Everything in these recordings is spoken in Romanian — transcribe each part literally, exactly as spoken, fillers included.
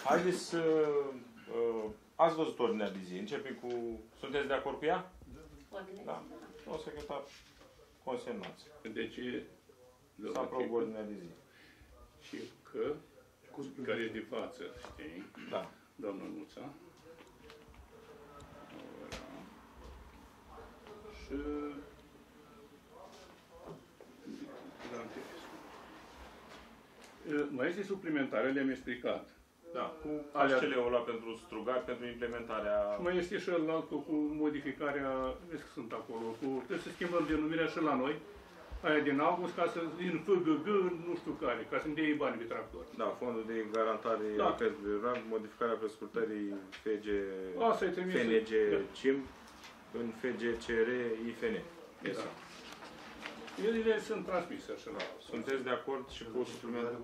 Haideți să... Uh, ați văzut ordinea de zi. Începem cu... Sunteți de acord cu ea? Da. O secretar, consemnați. Deci... Să aprobă ordinea de zi. Și că... Care e de față, știi? Da. Doamna Nuța. Și... Mai este suplimentare, le-am explicat. Da, cu H C L-ul ăla pentru strugari, pentru implementarea... Mai este și altul cu modificarea, vezi că sunt acolo, cu, trebuie să schimbăm denumirea și la noi, aia din august, ca să, din F G G, nu știu care, ca să-mi dea bani pe tractor. Da, fondul de garantare da. rural, modificarea prescurtării F G, F N G C I M în F G C R I F N. Da. Ele sunt transmise așa la... Sunteți de acord și cu suplimentul?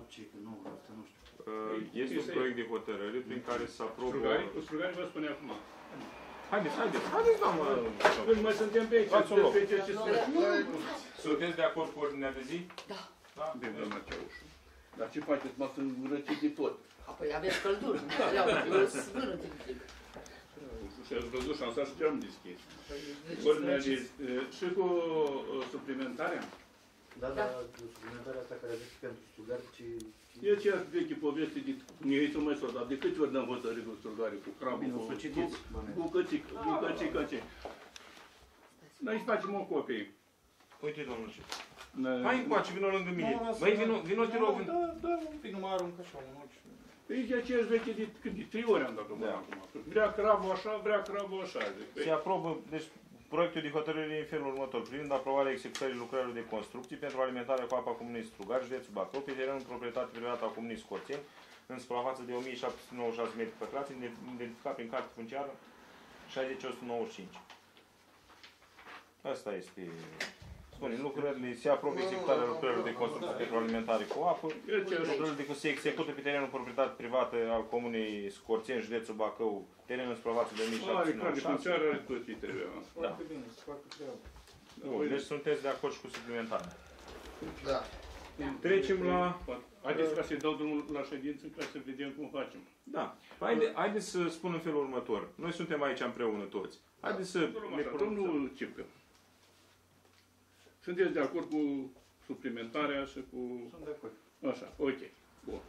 Este un proiect de hotărâre prin care se aprobă... Strugari? Cu strugari vă spune acum. Haideți, haideți, haideți, doamnă! Când mai suntem pe aici, pe ce ce sunteți de acord cu ordinea de zi? Da. Da? Bine, doamna Ceaușu. Dar ce faceți? M-ați înrăcit de tot. Apoi aveți căldură, nu înțeleau, eu sunt vână timp timp. Și ați văzut șansa și ce-am deschis. Ordinea de zi. Și cu suplimentarea? Da, da, suplimentarea asta care a zis pentru strugari, ce... E aceeași veche poveste de Mihai mai s-o dat. De câte ori dăm hotărâri cu strugari, cu crabul, cu bucățică, bucățică, ce? Noi îți facem o copie. Uite, domnul ce. Hai încoace, vină lângă mine. Măi, vino, te rog. Da, da, un pic, nu mă arunc așa, un ochi. E aceeași veche de cât de trei ori am dat-o până acum. Vrea crabul așa, vrea crabul așa. Se aprobă, deci, proiectul de hotărâre în felul următor, privind aprobarea executării lucrărilor de construcții pentru alimentarea cu apa comunei Strugari, județul Bacău, pe terenul proprietate privată a comunei Scorțeni, în suprafață de o mie șapte sute nouăzeci și șase metri pătrați, identificat prin carte funciară șaizeci o sută nouăzeci și cinci. Asta este... Spune, lucrările se aprobă executarea lucrărilor de construcții pentru alimentare cu apă, lucrările de se execută pe terenul proprietate privată al comunei Scorțeni, județul Bacău, terenul în suprafață de o mie șapte sute nouăzeci și șase. Are are tot ce trebuie. Foarte bine, se facă treaba. Bun, deci sunteți de acord și cu suplimentarea. Da. Trecem la... Haideți ca să-i dau drumul la ședință ca să vedem cum facem. Da. Haide, haideți să spun în felul următor. Noi suntem aici împreună toți. Haideți să... Domnul Cipcă. Sunteți de acord cu suplimentarea și cu... Sunt de acord. Așa, ok. Bun.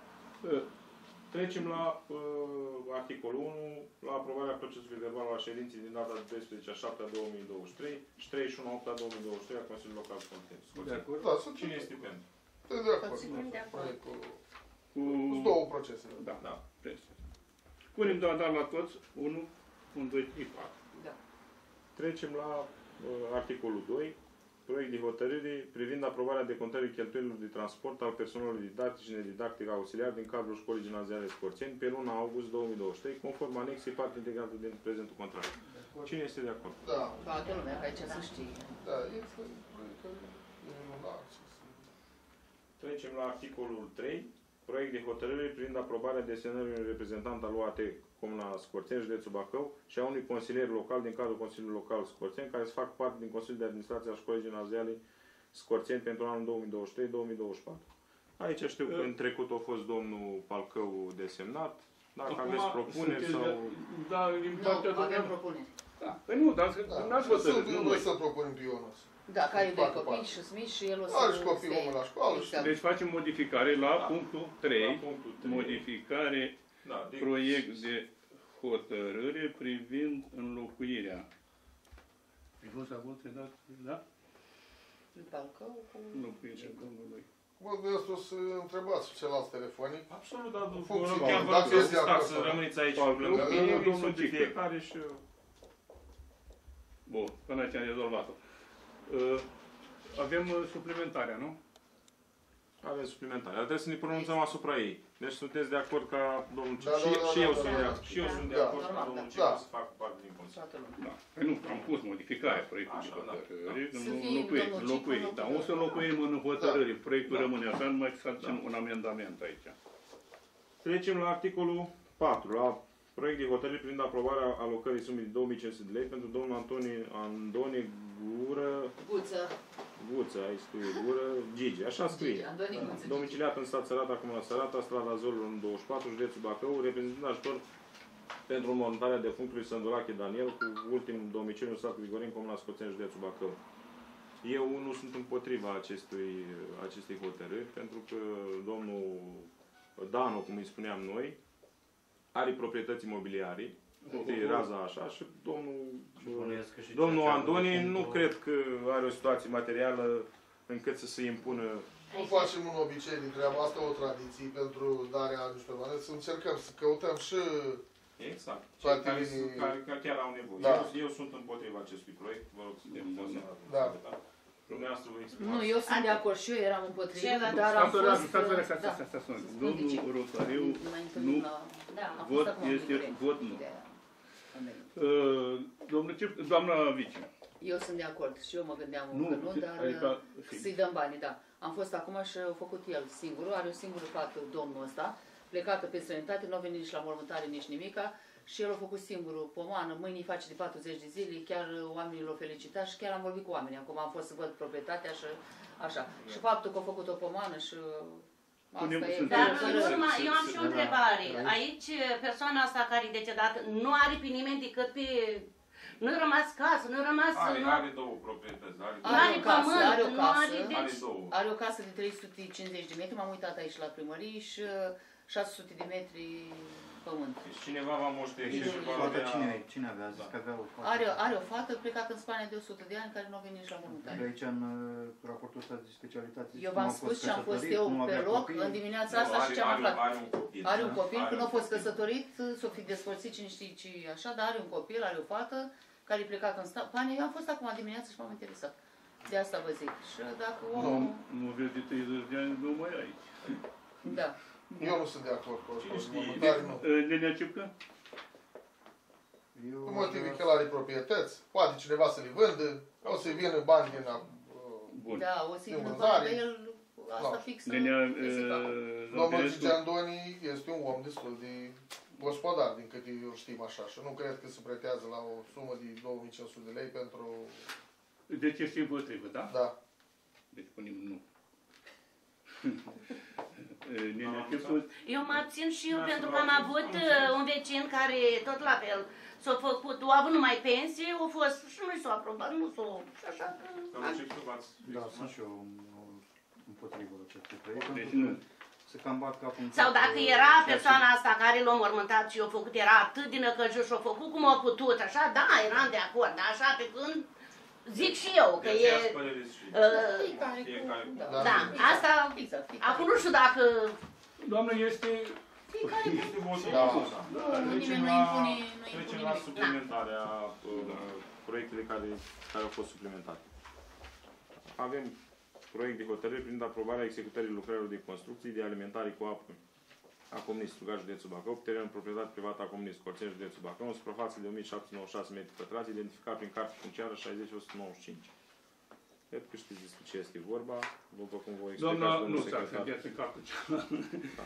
Trecem la uh, articolul unu, la aprobarea procesului verbal al ședinței din data doisprezece a șaptea două mii douăzeci și trei și treizeci și unu a opta două mii douăzeci și trei a Consiliului Local Scorțeni. De acord? Da, sunt Cine este pentru? Sunt de acord. De acord. Cu... Cu două procese. Da, da. Punem doar dar la toți, unu, unu, doi, trei, patru. Da. Trecem la uh, articolul doi. Proiect de hotărâre privind aprobarea decontării cheltuielilor de transport al personalului didactic și nedidactic auxiliar din cadrul școlii gimnaziale Scorțeni pe luna august două mii douăzeci și trei, conform anexei parte integrată din prezentul contract. Cine este de acord? Da. Toată lumea, că aici să știe. Da, e minunat. Trecem la articolul trei. Proiect de hotărâre privind aprobarea desemnării unui reprezentant al U A T Comuna Scorțeni, județul Bacău, și a unui consilier local din cadrul Consiliului Local Scorțeni, care să facă parte din Consiliul de Administrație al Școlii Gimnaziale Scorțeni pentru anul două mii douăzeci și trei două mii douăzeci și patru. Aici știu că în trecut a fost domnul Palcău desemnat. Dacă Acum, aveți propuneri sau... Da, din partea Nu, avem propuneri. Da. Păi nu, dar n-ați hotărât. Nu noi să propunem pe Ionas. Da, că ai doi copii și sunt mici și el o să... Are și copii omul la școală. Deci facem modificare la punctul trei. Modificare proiect de hotărâre privind înlocuirea. Ai fost acolo, dat, da? Balcău cu... Înlocuirea domnului. Bă, dumneavoastră să întrebați celălalt telefonic. Absolut, dar nu Funcție. chiar vă rog să stați, să rămâneți aici lângă mine, domnul Cică. fiecare și... Bun, până aici am rezolvat-o. Avem suplimentarea, nu? Avem suplimentare. Trebuie să ne pronunțăm asupra ei. Deci sunteți de acord ca domnul Cică? Da, da, da, Și eu da, sunt da, de da. acord. Și eu sunt de Da. acord ca Da. domnul Da. Cică să facă parte din Consiliu. Toată lumea. Da. Păi nu, am pus modificarea proiectului Așa, de da. hotărâre. Să Nu fie înlocuim, domnul înlocuim. Cică, Dar o să înlocuim. înlocuim în hotărâre. Proiectul Da. rămâne așa, numai să facem un amendament aici. Trecem la articolul patru, la proiect de hotărâre privind aprobarea alocării sumei de două mii cinci sute de lei pentru domnul Antoni Andone Gură, Guță. Guță, ai scrie gură, Gigi, așa scrie. Gigi, Andoni Guță, Gigi. Domiciliat în sat Sărata, Comuna Sărata, strada Zorului în douăzeci și patru, județul Bacău, reprezentând ajutor pentru înmormântarea defunctului Sândulache Daniel, cu ultimul domiciliu în satul Vigorin, Comuna Scoțeni, județul Bacău. Eu nu sunt împotriva acestui, acestei hotărâri, pentru că domnul Dano, cum îi spuneam noi, are proprietăți imobiliare, de raza așa, și domnul, domnul Andoni nu cred că are o situație materială încât să se impună. Nu facem un obicei din treaba asta, o tradiție pentru darea niște bani, să încercăm să căutăm și exact. toate Care, linii. care, care chiar au nevoie. Da. Eu, eu sunt împotriva acestui proiect, vă rog să te Da. Dumneavoastră vă exprimați. Nu, eu sunt de acord și eu eram împotrivă, Ce- dar am fost... Stați-vă, da. stați-vă, stați-vă. Domnul Rotariu, Mai întâlnim nu. la... Da. Am fost Vot acum în este București. vot nu. De-aia am venit. Uh, domnul Cip, doamna Vici. Eu sunt de acord și eu mă gândeam Nu, că nu, dar adică, să-i dăm banii, da. Am fost acum și a făcut el singur, are o singură fată, domnul ăsta, plecată pe străinătate, nu a venit nici la mormântare, nici nimica, și el a făcut singurul pomană, mâine îi face de patruzeci de zile, chiar oamenii l-au felicitat și chiar am vorbit cu oamenii, acum am fost să văd proprietatea și așa. Și faptul că a făcut o pomană și asta e... Dar Să- în urmă, să- eu am și o să- întrebare. aici- Aici, persoana asta care e decedat nu are pe nimeni decât pe... Nu-i rămas casă, nu-i rămas... Are, nu... are două proprietăți. Are, Nu are o casă, pământ, are o nu casă, are... are Deci, două. Are o casă de trei sute cincizeci de metri, m-am uitat aici la primărie și șase sute de metri pământ. Deci cineva va moșteni și va Fata avea... cine, cine avea? Zis Da. că avea o fată. Are, are o fată plecată în Spania de o sută de ani care nu a venit nici la mormântare. De aici, în uh, raportul ăsta de specialitate, zice Eu că v-am nu a spus fost și am fost căsătorit, eu nu pe avea loc copii. în dimineața Nu, asta și are, ce am are, aflat. are un copil. Are un copil, Are când un a fost copil. căsătorit, s-o fi despărțit cine știe ce așa, dar are un copil, are o fată care e plecat în Spania. Eu am fost acum dimineața și m-am interesat. De asta vă zic. Și dacă omul... Nu, nu vezi de treizeci de ani, nu mai ai. Da. Eu nu sunt de acord cu Cine asta. știe? Mormântare nu. Uh, Nenea Cipcă? Eu Cu motivul că el are proprietăți, poate cineva să le vândă, o să vină bani din a... Bun. Da, o să-i vină Vânzare. bani, dar el asta Da. fix. Nenea risipa. uh, Domnul Zontinescu? Gigi Andoni este un om destul de gospodar, din câte eu știm așa, și nu cred că se pretează la o sumă de două mii cinci sute de lei pentru... Deci ești împotrivă, da? Da. Deci punem nu. Nenea Cipcă? eu mă abțin și eu Da, pentru să că am vă avut abțineți. uh, un vecin care tot la fel s-a făcut, a avut numai pensie, a fost și nu s-a aprobat, nu s-a... și așa că... Domnul Cipcă, v-ați Da, exprimat? sunt și eu um, împotrivă acestui proiect. Deci pentru nu. că Se cam bat capul în Sau cap, dacă uh, era ceea ce- persoana asta care l-a mormântat și a făcut, era atât de năcăjos și a făcut cum a putut, așa, da, eram de acord, dar așa pe când zic și eu că De e... aceea spălăriți și- Uh, Fiecare cu... Fiecare cu- Da, da, asta... Exact, fiecare. Acum nu știu dacă... Doamnă, este... Fiecare cu... Este votul Da. ăsta. Nu, Trecem nimeni nu la- impune, nu Trecem impune la nimic. suplimentarea uh, proiectele care, care au fost suplimentate. Avem proiect de hotărâre privind aprobarea executării lucrărilor de construcții de alimentare cu apă a Comunei Strugar, județul Bacău, pe teren proprietate privată a Comunei Scorțeni, județul Bacău, în suprafață de o mie șapte sute nouăzeci și șase metri pătrați, identificat prin carte funciară șaizeci o sută nouăzeci și cinci. Cred că știți despre ce este vorba, după cum vă explicați, Doamna, domnul nu s-a secretar. săgeați în capul cealaltă. Da.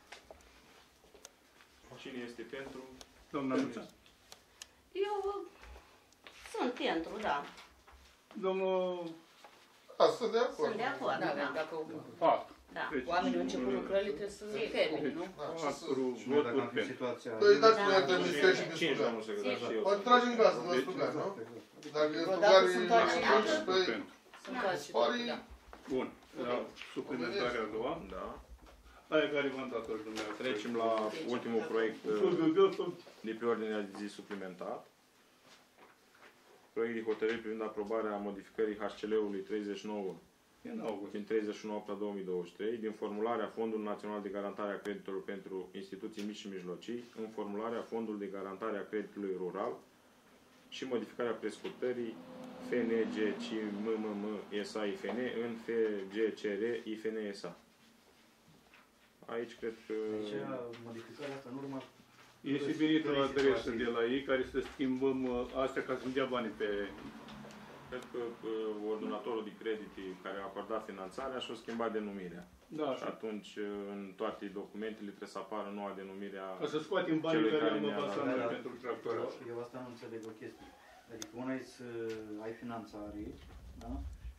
Cine este pentru? Doamna Luța. Eu sunt pentru, da. Domnul Da, sunt de acord. Sunt de acord, Da, da. dacă Fac. Da. Deci, oamenii au început lucrările, trebuie să termine, nu? Da, și să... patru Și noi dacă voturi am fi în pentru. situația... Păi dați Da. noi administrări și de Cinci, Strugar. domnul secretar, și eu. Poate tragem gaz de la Deci, Strugar, nu? Exact. Dacă Bă, Strugar dacă e sunt toate cinci, alea, păi... Pentru. Sunt toate Pare- da. Bun. La suplimentarea a doua. Da. Aia care v-am dat-o și dumneavoastră. Trecem la ultimul proiect uh, de pe ordinea de zi suplimentar. Proiect de hotărâre privind aprobarea modificării H C L-ului treizeci și nouă E în august. din treizeci și unu august două mii douăzeci și trei, din formularea Fondului Național de Garantare a Creditelor pentru Instituții Mici și Mijlocii, în formularea Fondul de Garantare a Creditului Rural și modificarea prescurtării F N G C M M M S A I F N în F G C R I F N S A. Aici cred că... Deci, modificarea asta în urmă... Este venit o adresă de la ei care să schimbăm uh, astea ca să-mi dea banii pe... Cred că uh, ordonatorul de credite care a acordat finanțarea și-a schimbat denumirea. Da, Și atunci, uh, în toate documentele trebuie să apară noua denumire a... ca să scoatem banii Celui care care am ne-a avansat dat. noi Da, da. pentru tractoraș. Eu asta nu înțeleg o chestie. Adică una e să ai finanțare, da? Și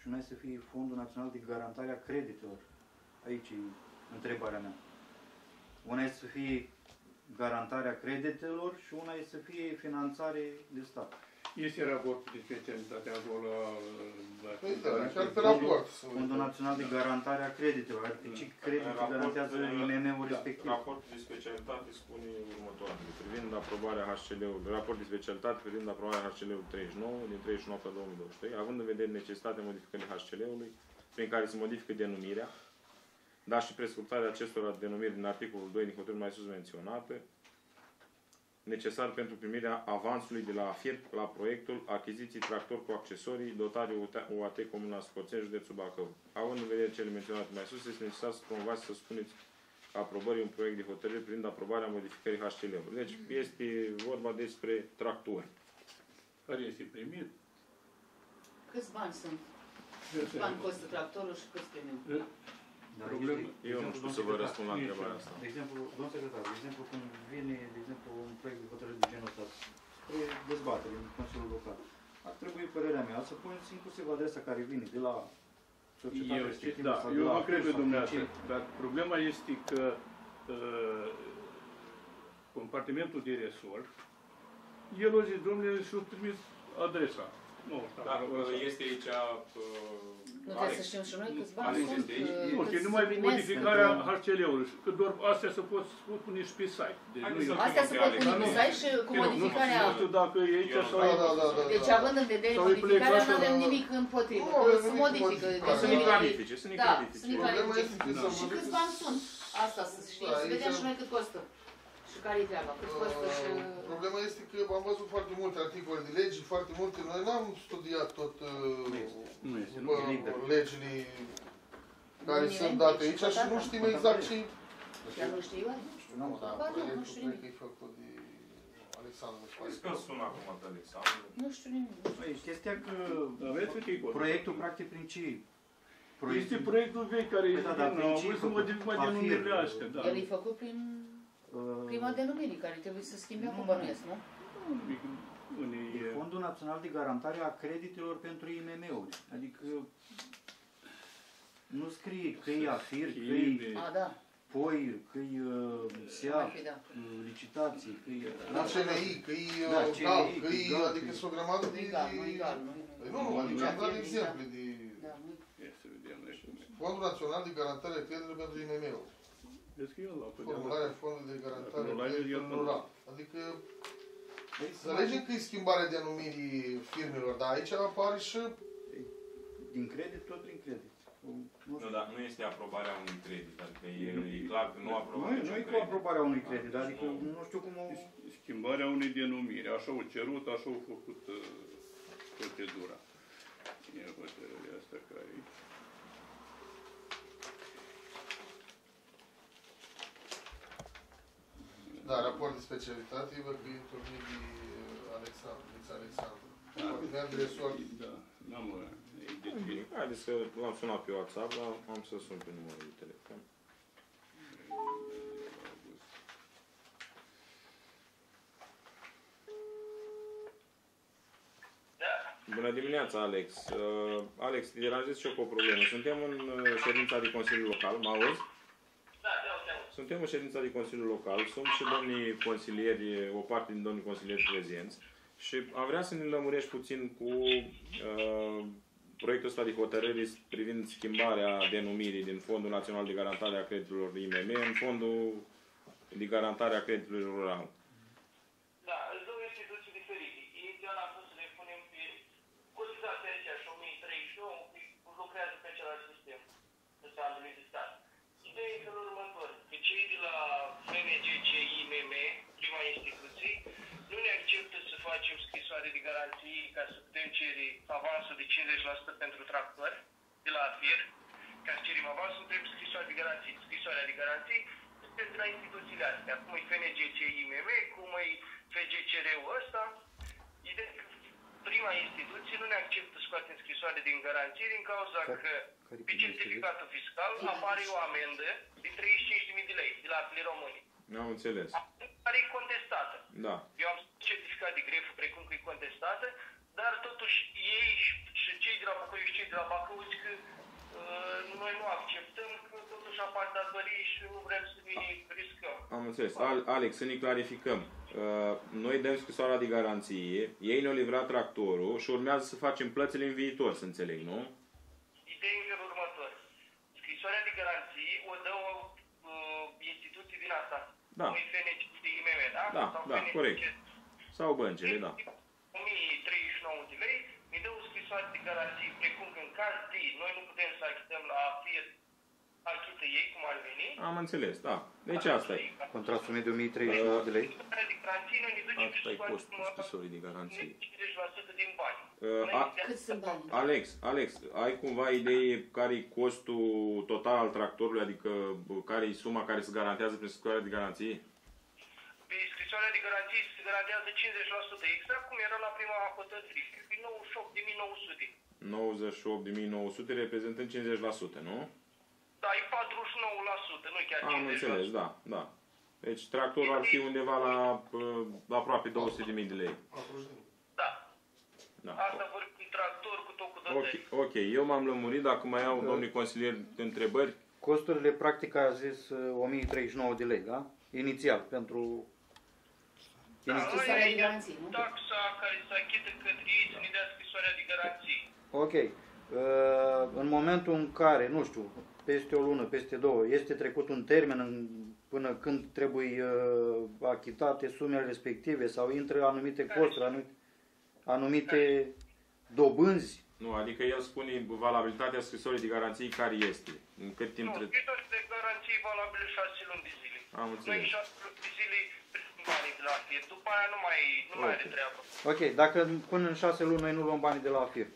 și una să fie Fondul Național de Garantare a Creditelor. Aici e întrebarea mea. Una este să fie garantarea creditelor și una este să fie finanțare de stat. Este raportul de specialitate acolo la... Păi da, chiar pe raport. Fondul Național de Garantare a Creditelor, adică ce credite garantează I M M-ul respectiv. Raportul de specialitate spune următoarele. Privind aprobarea H C L-ului, raport de specialitate privind aprobarea H C L-ului treizeci și nouă din treizeci și nouă două mii douăzeci și trei, având în vedere necesitatea modificării H C L-ului, prin care se modifică denumirea, dar și prescurtarea acestora denumiri din articolul doi din hotărârea mai sus menționată, necesar pentru primirea avansului de la AFIR la proiectul achiziții tractor cu accesorii dotare U A T Comuna Scorțeni, județul Bacău. Având în vedere cele menționate mai sus, este necesar să promovați să spuneți aprobării un proiect de hotărâre privind aprobarea modificării H C L-ului. Deci este vorba despre tractori. Care este primit? Câți bani sunt? Câți bani costă tractorul și câți primim? Dar Problem. este, Eu nu știu să vă răspund la Nici întrebarea asta. De exemplu, domnul secretar, de exemplu, când vine, de exemplu, un proiect de hotărâre de genul ăsta spre dezbatere în Consiliul Local, ar trebui, părerea mea, să puneți inclusiv adresa care vine de la societatea Eu, respectivă da, sau de eu la mă cred pe sau dumneavoastră, ce- dar problema este că uh, compartimentul de resort, el o zis, domnule, și-o trimis adresa. Nu, Da, da, este aici... Nu trebuie să știm și noi câți bani Alex sunt, este aici. cât nu, că se numai primesc modificarea pentru- H C L-ului, că doar astea se pot pune și pe site. Deci Haideți nu să- e- Astea se pot pune Dar pe nu- site și cu nu, nu, modificarea... Nu știu dacă e aici Eu- sau Da, e... da, da, da. Deci având în vedere Sau îi modificarea, plecați nu avem la- nimic împotrivă. Nu avem Să nimic modifică. împotrivă. Să ne Deci, clarifice, să ne Da, clarifice. să ne Problema clarifice. este că Da. să Și câți vedeți- bani sunt? Asta să știm, Da, să vedem aici- și noi cât costă. Și care e treaba, cât costă și... Uh, Problema este că am văzut foarte multe articole de legi, foarte multe. Noi n-am studiat tot uh, Nu este, nu. uh, legile care Nimeni, sunt date deci, aici și nu da. știm exact ce... Chiar nu știi, oare? Nu, dar Ba, nu, nu proiectul știu cred nimic. că e făcut de Alexandru. Crezi că sună acum de Alexandru? Nu știu nimic. Păi, chestia că Aveți articol. proiectul, practic, prin ce? Este proiectul vechi care Păi da, dar nu, prin au ce vrut e să făcut? modific mai Afir. denumirile astea, da. El e făcut prin uh, prima denumire, care trebuie să schimbe acum Nu. bănuiesc, nu? Unii, E Fondul Național de Garantare a Creditelor pentru I M M-uri. Adică nu scrie că e AFIR, că e A, da. POIR, că e Mai SEAP, fi, da. licitații, că e... La C N I, că e Da, uh, C N I, gal, că că e e, gal, adică că e- sunt o grămadă de... Nu egal, nu egal, nu Păi nu, nu, adică am dat exemple de Da, nu Ia să vedem noi cum e. Fondul Național de Garantare a Creditelor pentru I M M-uri. Vezi că eu l-am făcut. Formularea Fondului de Garantare a Rural, Creditelor eu- rural. Adică să alegem că e schimbarea denumirii firmelor, dar aici apare și... Din credit, tot prin credit. Nu Nu, știu. dar nu este aprobarea unui credit, adică e, e clar că nu aprobăm Nu, niciun nu e cu credit. aprobarea unui credit, Deci adică nu- nu știu cum o... Schimbarea unei denumiri. Așa au cerut, așa au făcut uh, procedura. Ia hotărârea asta care e. Da, raport de specialitate, văd că e întâlnit de Alexandru, de Alexandru. Departament de resort. Da, n-am uh, Bine, haideți să l-am sunat pe WhatsApp, dar am să sun pe numărul de telefon. Bună dimineața, Alex. Uh, Alex, te deranjez și eu cu o problemă. Suntem în uh, ședința de Consiliul Local, mă auzi? Da, da, da. Suntem în ședința de Consiliul Local, sunt și domnii consilieri, o parte din domnii consilieri prezenți și am vrea să ne lămurești puțin cu uh, proiectul ăsta de hotărâri privind schimbarea denumirii din Fondul Național de Garantare a Creditelor I M M în Fondul de Garantare a Creditelor Rural. Da, sunt două instituții diferite. Inițial am vrut să le punem pe cotizația aceea și o mie treizeci și nouă, lucrează pe același sistem, standului de stat. Ideea e în felul următor, că cei de la F M G C I M M, prima instituție, nu ne acceptă să facem scrisoare de garanții ca să putem cere avansul de cincizeci la sută pentru tractori de la AFIR. Ca să cerem avansul, trebuie scrisoare de garanții. Scrisoarea de garanții este de la instituțiile astea, cum e F M G C I M M, cum e F G C R-ul ăsta. Ideea că prima instituție nu ne acceptă să scoatem scrisoare din garanție din cauza Care- că care pe prima certificatul fiscal apare o amendă de treizeci și cinci de mii de lei de la Apli Românii, Am înțeles. care e contestată. Da. Eu am certificat de grefă precum că e contestată, dar totuși ei și și cei de la București și cei de la Bacău zic că uh, noi nu acceptăm, că totuși apar datorii și nu vrem să ne riscăm. Am înțeles. Al- Alex, să ne clarificăm. Uh, noi dăm scrisoarea de garanție, ei ne-au livrat tractorul și urmează să facem plățile în viitor, să înțeleg, nu? Ideea în felul următor. Scrisoarea de garanție o dă o uh, instituție din asta. Da. Nu-i F N C de I M M, da? Da, Sau da, F N C. corect. Sau băncile, da. o mie treizeci și nouă de lei, mi dă o scrisoare de garanție, precum că în caz de noi nu putem să achităm la AFIR, achită ei, cum ar veni. Am înțeles, da. Deci asta e. Contractul meu de o mie treizeci și nouă de lei. Scrisoarea de garanție, noi ne ducem Asta e și costul scrisorii de garanție. cincizeci la sută din bani. Uh, a- Cât sunt banii? Alex, Alex, ai cumva idee care e costul total al tractorului, adică bă, care e suma care se garantează prin scrisoarea de garanție? Pe scrisoarea de garanție se garantează cincizeci la sută, exact cum era la prima hotărâre, pe nouăzeci și opt de mii nouă sute. nouăzeci și opt de mii nouă sute reprezentând cincizeci la sută, nu? Da, e patruzeci și nouă la sută, nu chiar Am cincizeci la sută. înțeles, da, da. Deci tractorul ar fi undeva la uh, aproape două sute de mii de lei. Da. Da. Asta vor fi tractor cu tot cu Ok, dotări. ok, eu m-am lămurit, dacă mai au domnii consilieri întrebări, Costurile, practic, a zis uh, o mie treizeci și nouă de lei, da? Inițial, pentru... Da, Scrisoarea de noi garanție, nu? taxa care se achită către ei să ne dea scrisoarea de garanție. Ok. Uh, în momentul în care, nu știu, peste o lună, peste două, este trecut un termen în, până când trebuie uh, achitate sumele respective sau intră anumite costuri, anumite, anumite dobânzi. nu, adică el spune valabilitatea scrisorii de garanție care este, în cât timp Nu, trebuie. scrisoarea de garanție e valabilă șase luni de zile. Am Noi înțeles. în șase luni de zile primim banii de la fie. După aia nu mai, nu mai are Ok. treabă. Ok, dacă până în șase luni noi nu luăm banii de la AFIR,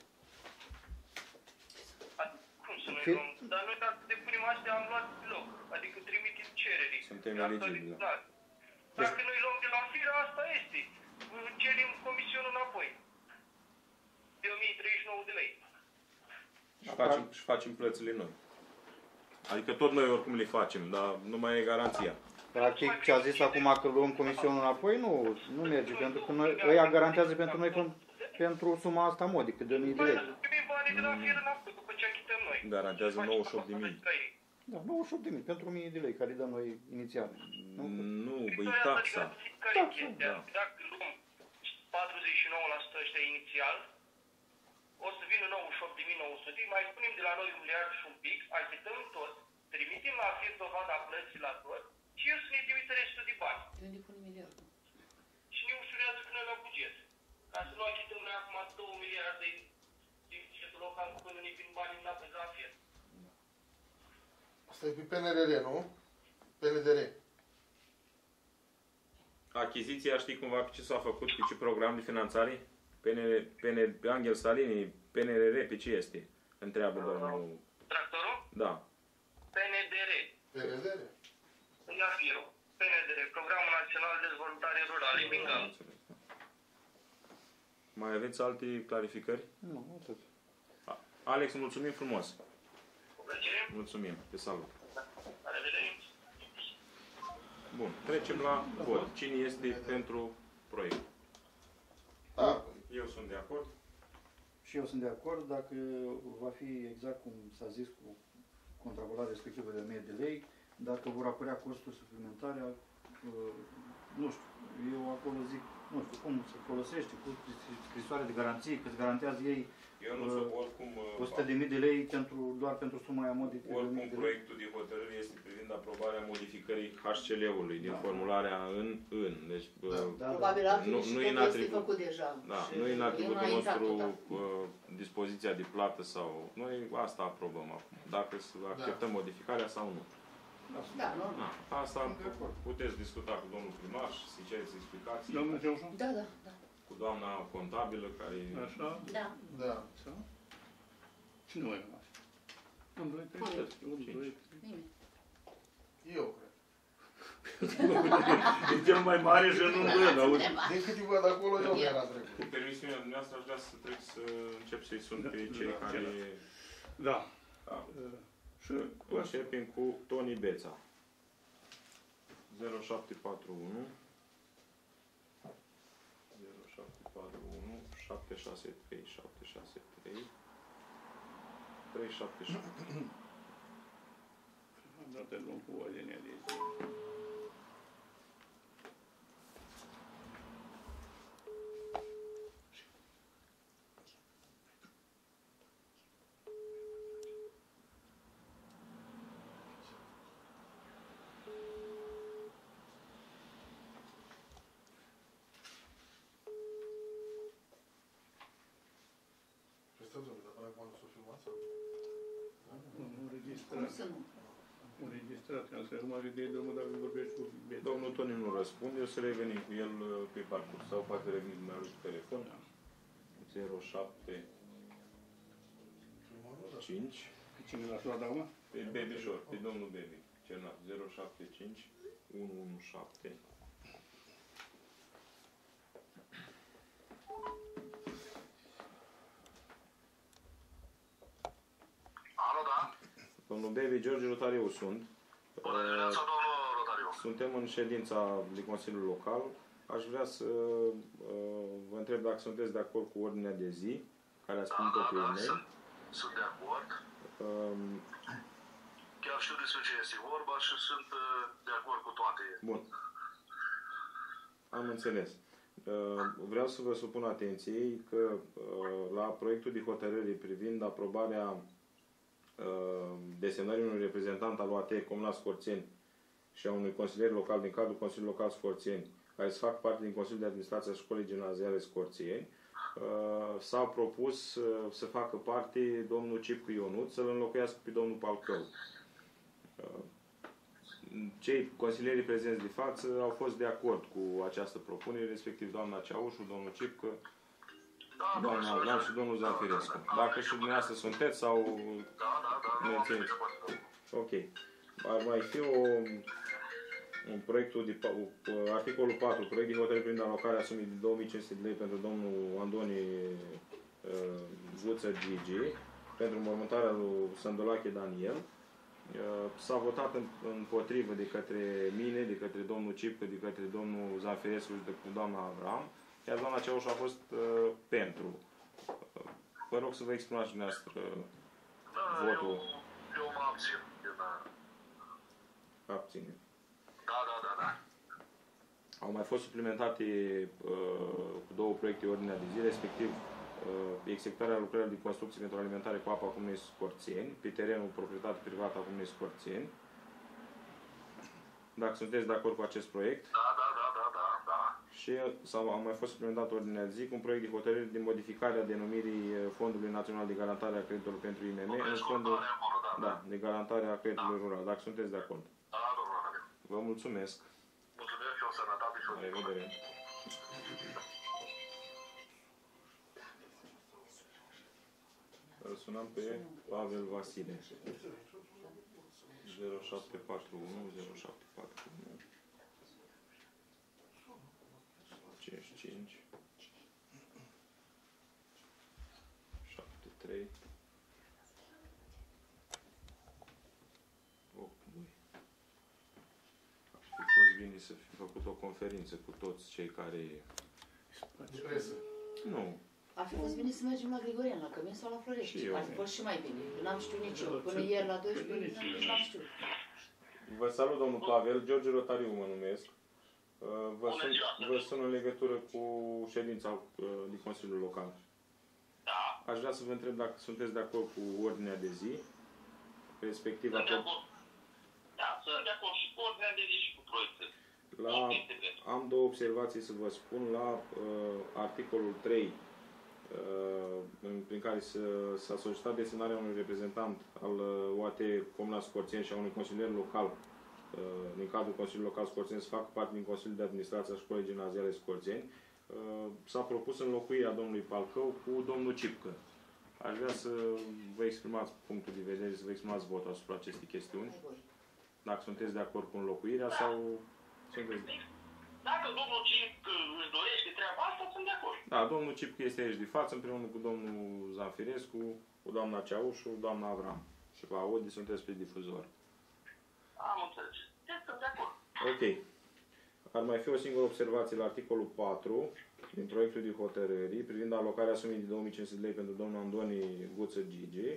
Adică, cum să noi Fie- luăm? Dar noi dacă depunem astea am luat loc. Adică trimitem cererii. Suntem Asta eligibili, da. Dacă noi luăm de la fire, asta este. Cerem comisionul înapoi. De o mie treizeci și nouă de lei. Și facem, și facem plățile noi. Adică tot noi oricum le facem, dar nu mai e garanția. practic ce a zis acum că luăm comisionul înapoi, nu, nu merge, pentru că noi, ăia garantează pentru noi pentru, pentru suma asta modică de o mie de Păi lei. să primim banii de la fire înapoi, după ce achităm noi. Garantează nouăzeci și opt de mii. Da, nouăzeci și opt de mii pentru o mie de lei care îi dăm noi inițial. Nu? Nu, Păi băi, taxa. Care e Taxa, chestia? da. Dacă luăm patruzeci și nouă la sută ăștia inițial, o să vină nouăzeci și opt de mii nouă sute, mai spunem de la noi un miliard și un pic, achităm tot, trimitem la fir dovada plății la tot și el să ne trimită restul de bani. De unde pun miliardul? Și ne ușurează până la buget. Ca să nu achităm noi acum două miliarde din bugetul local până ne vin banii înapoi de la fir. Asta e pe P N R R, nu? P N D R. Achiziția știi cumva pe ce s-a făcut, pe ce program de finanțare? P N R, P N R, Angel Salini, P N R R, pe ce este? Întreabă domnul. Tractorul? Da. P N D R. P N D R. Ia firul. P N D R. Programul Național de Dezvoltare Rurală. Am Bingal. înțeles, da. Mai aveți alte clarificări? Nu, atât. A- Alex, mulțumim frumos. Cu plăcere. Mulțumim. Te salut. La revedere. Bun. Trecem la vot. Cine este pentru proiect? Da. Eu sunt de acord. Și eu sunt de acord, dacă va fi exact cum s-a zis cu contravalarea respectivă de o mie de lei, dacă vor apărea costuri suplimentare, uh, nu știu, eu acolo zic, nu știu, cum se folosește, cu scrisoare de garanție, că îți garantează ei Eu nu Uh, sunt oricum, uh, o sută de mii de lei pentru, doar pentru suma aia modică de o oricum mie de lei. proiectul de hotărâre este privind aprobarea modificării H C L-ului din Da. formularea în în. Deci uh, Da. Da, Probabil da. ar fi Nu- și nu e totul în este atribut. făcut deja. da, Și nu e în el atributul nu a intrat nostru tot. uh, dispoziția de plată sau... Noi asta aprobăm acum. Dacă să acceptăm modificarea sau nu. Da, normal. Da, asta puteți discuta cu domnul primar și să cereți explicații Domnul Teoșan? Da, da, da. cu doamna contabilă care... Așa? Da. Da. Așa? Cine mai rămas? Un, doi, trei, Pune. șase, unu, doi, trei. Nimeni. Eu cred. E cel mai mare și nu văd, auzi? Din câte văd acolo, eu mi era trecut. Cu permisiunea dumneavoastră aș vrea să trec să încep să-i sun pe Da, cei da, care... Da. Da. Uh, Și cu asta. Începem cu Toni Beța. zero șapte patru unu zero șapte patru unu, șapte șase trei, șapte șase trei, trei șapte șapte. Dată luăm cu ordinea de zi. Cum să nu? Înregistrat, ca să nu are de drumul dacă vorbești cu bine. Domnul Toni nu răspunde, o să revenim cu el pe parcurs sau poate reveni dumneavoastră cu telefon. zero șapte cinci. Pe cine l-ați luat acum? Pe Bebișor, pe domnul Bebi. Cernat zero șapte cinci unu unu șapte. Alo, da? Domnul Bebi, George Rotariu sunt. Bună dimineața, domnul Rotariu. Suntem în ședința de Consiliul Local. Aș vrea să uh, vă întreb dacă sunteți de acord cu ordinea de zi, care ați primit-o pe Da, da, da, e-mail. sunt, sunt de acord. Um, Chiar știu despre ce este vorba și sunt uh, de acord cu toate. Bun. Am înțeles. Uh, Vreau să vă supun atenției că uh, la proiectul de hotărâre privind aprobarea uh, desemnării unui reprezentant al O A T Comuna Scorțeni și a unui consilier local din cadrul Consiliului Local Scorțeni, care să facă parte din Consiliul de Administrație a Școlii Gimnaziale Scorțeni, uh, s-a propus uh, să facă parte domnul Cipcu Ionut, să-l înlocuiască pe domnul Palcău. Uh, Cei consilierii prezenți de față au fost de acord cu această propunere, respectiv doamna Ceaușu, domnul Cipcă, Da, doamna Avram și domnul Zanfirescu. Dacă și dumneavoastră sunteți sau Da, da, da, mențineți. Ok. Ar mai fi o, un proiectul de, articolul patru, proiect de hotărâre privind alocarea sumii de două mii cinci sute de lei pentru domnul Andoni uh, Guță Gigi, pentru înmormântarea lui Sândulache Daniel. S-a votat împotrivă de către mine, de către domnul Cipcă, de către domnul Zanfirescu și de către doamna Avram, iar doamna Ceaușu a fost uh, pentru. Uh, vă rog să vă exprimați dumneavoastră Da, votul. eu, eu mă abțin. Da, Abține. da, da, da. da. Au mai fost suplimentate uh, cu două proiecte ordinea de zi, respectiv uh, executarea lucrărilor de construcție pentru alimentare cu apă a Comunei Scorțeni, pe terenul proprietate privată a Comunei Scorțeni. Dacă sunteți de acord cu acest proiect. Da, da, da, da, da, da. Și sau, a mai fost suplimentat ordinea de zi cu un proiect de hotărâre de modificare a denumirii Fondului Național de Garantare a Creditelor pentru I M M în fondul da, de garantare a creditelor rural. Dacă sunteți de acord. Da, domnul Rotariu. Vă mulțumesc. Mulțumesc și o sănătate și o La revedere. Îl sunam pe Pavel Vasile. zero șapte patru unu zero șapte patru unu cinci cinci șapte trei opt doi. Ar fi fost bine să fi făcut o conferință cu toți cei care... De presă. Nu. Ar fi fost bine să mergem la Grigorian, la Cămin sau la Florești. Și eu. Ar fi fost și mai bine. Eu n-am știut nici eu. Până ieri la doisprezece n-am știut. Vă salut, domnul Pavel. George Rotariu mă numesc. Vă sun, vă sun în legătură cu ședința din Consiliul Local. Da. Aș vrea să vă întreb dacă sunteți de acord cu ordinea de zi, respectiv Sunt de acord. acord. Da, sunt de acord și cu ordinea de zi și cu proiectul. La, am două observații să vă spun. La uh, articolul trei, uh, prin care s-a solicitat desemnarea unui reprezentant al uh, O A T Comuna Scorțeni și a unui consilier local uh, din cadrul Consiliului Local Scorțeni să facă parte din Consiliul de Administrație a Școlii Gimnaziale Scorțeni, uh, s-a propus înlocuirea domnului Palcău cu domnul Cipcă. Aș vrea să vă exprimați punctul de vedere, să vă exprimați votul asupra acestei chestiuni. Dacă sunteți de acord cu înlocuirea sau sunteți... Dacă domnul Cip își dorește treaba asta, sunt de acord. Da, domnul Cipcă este aici de față, împreună cu domnul Zanfirescu, cu doamna Ceaușu, doamna Avram. Și vă aude, sunteți pe difuzor. Am înțeles. Deci sunt de acord. Ok. Ar mai fi o singură observație la articolul patru. din proiectul de hotărâri privind alocarea sumei de două mii cinci sute de lei pentru domnul Andoni Guță Gigi.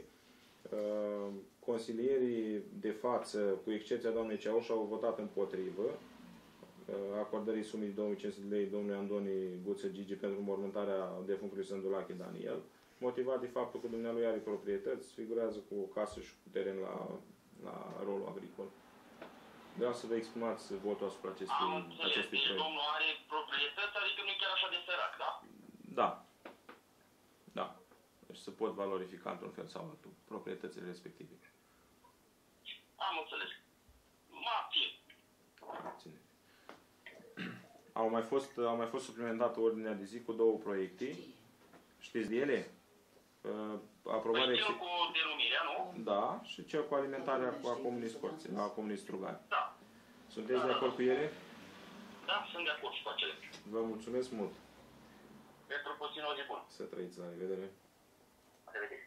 Consilierii de față, cu excepția doamnei Ceauș, au votat împotrivă acordării sumei de două mii cinci sute de lei domnului Andoni Guță Gigi pentru mormântarea defunctului Sândulache Daniel, motivat de faptul că dumnealui are proprietăți, figurează cu o casă și cu teren la, la rolul agricol. Vreau să vă exprimați votul asupra acestui, Am înțeles. acestui Deci proiect. domnul are proprietăți, adică nu e chiar așa de sărac, da? Da. Da. Deci se pot valorifica într-un fel sau altul proprietățile respective. Am înțeles. Mă abțin. Ține. Au mai fost, au mai fost suplimentată ordinea de zi cu două proiecte. Știți de ele? Uh, aprobare... Păi cel cu denumirea, nu? Da, și cel cu alimentarea a comunii Scorțe, a comunii Strugari. Da. Sunteți Da, de da, acord da. cu ele? Da, sunt de acord și cu acele. Vă mulțumesc mult. Pentru puțin o zi bună. Să trăiți, la revedere. La revedere.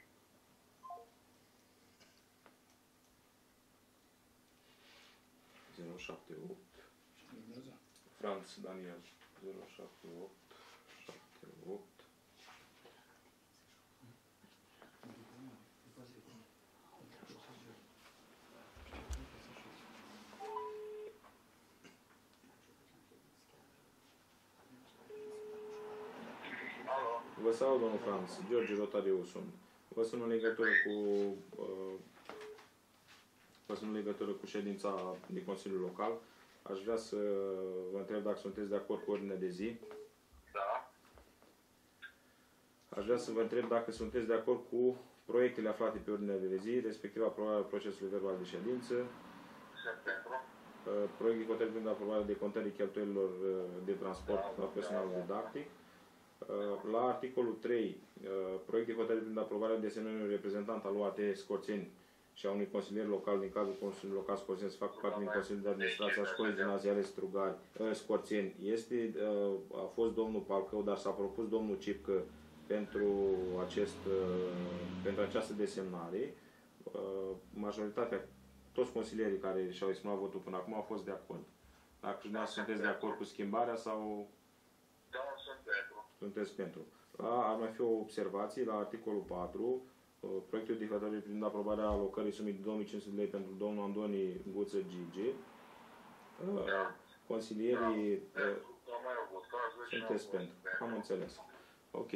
zero șapte opt. Franț Daniel. zero șapte opt șapte opt. Vă salut, domnul Franț. George Rotariu sunt. Vă sunt în legătură cu uh, vă sunt în legătură cu ședința de Consiliul Local. Aș vrea să vă întreb dacă sunteți de acord cu ordinea de zi. Da. Aș vrea să vă întreb dacă sunteți de acord cu proiectele aflate pe ordinea de zi, respectiv aprobarea procesului verbal de ședință, Sunt pentru. uh, proiect de hotărâre privind aprobarea de contării cheltuielilor uh, de transport la personalul didactic. Uh, La articolul trei, uh, proiect de hotărâre privind aprobarea desemnării unui reprezentant al U A T Scorțeni și a unui consilier local din cadrul Consiliului Local Scorțeni să facă parte din Consiliul de Administrație a Școlii Gimnaziale Strugari, uh, Scorțeni. Este, uh, a fost domnul Palcău, dar s-a propus domnul Cipcă pentru, acest, uh, pentru această desemnare. Uh, majoritatea, toți consilierii care și-au exprimat votul până acum au fost de acord. Dacă dumneavoastră sunteți de acord cu schimbarea sau... Da, sunt pentru. Sunteți pentru. La, ar mai fi o observație la articolul patru, proiectul de hotărâre privind aprobarea alocării sumii de două mii cinci sute de lei pentru domnul Andoni Guță Gigi. Da. Consilierii Da, mai au votat, deci sunteți am pentru. fost Am înțeles. Ok.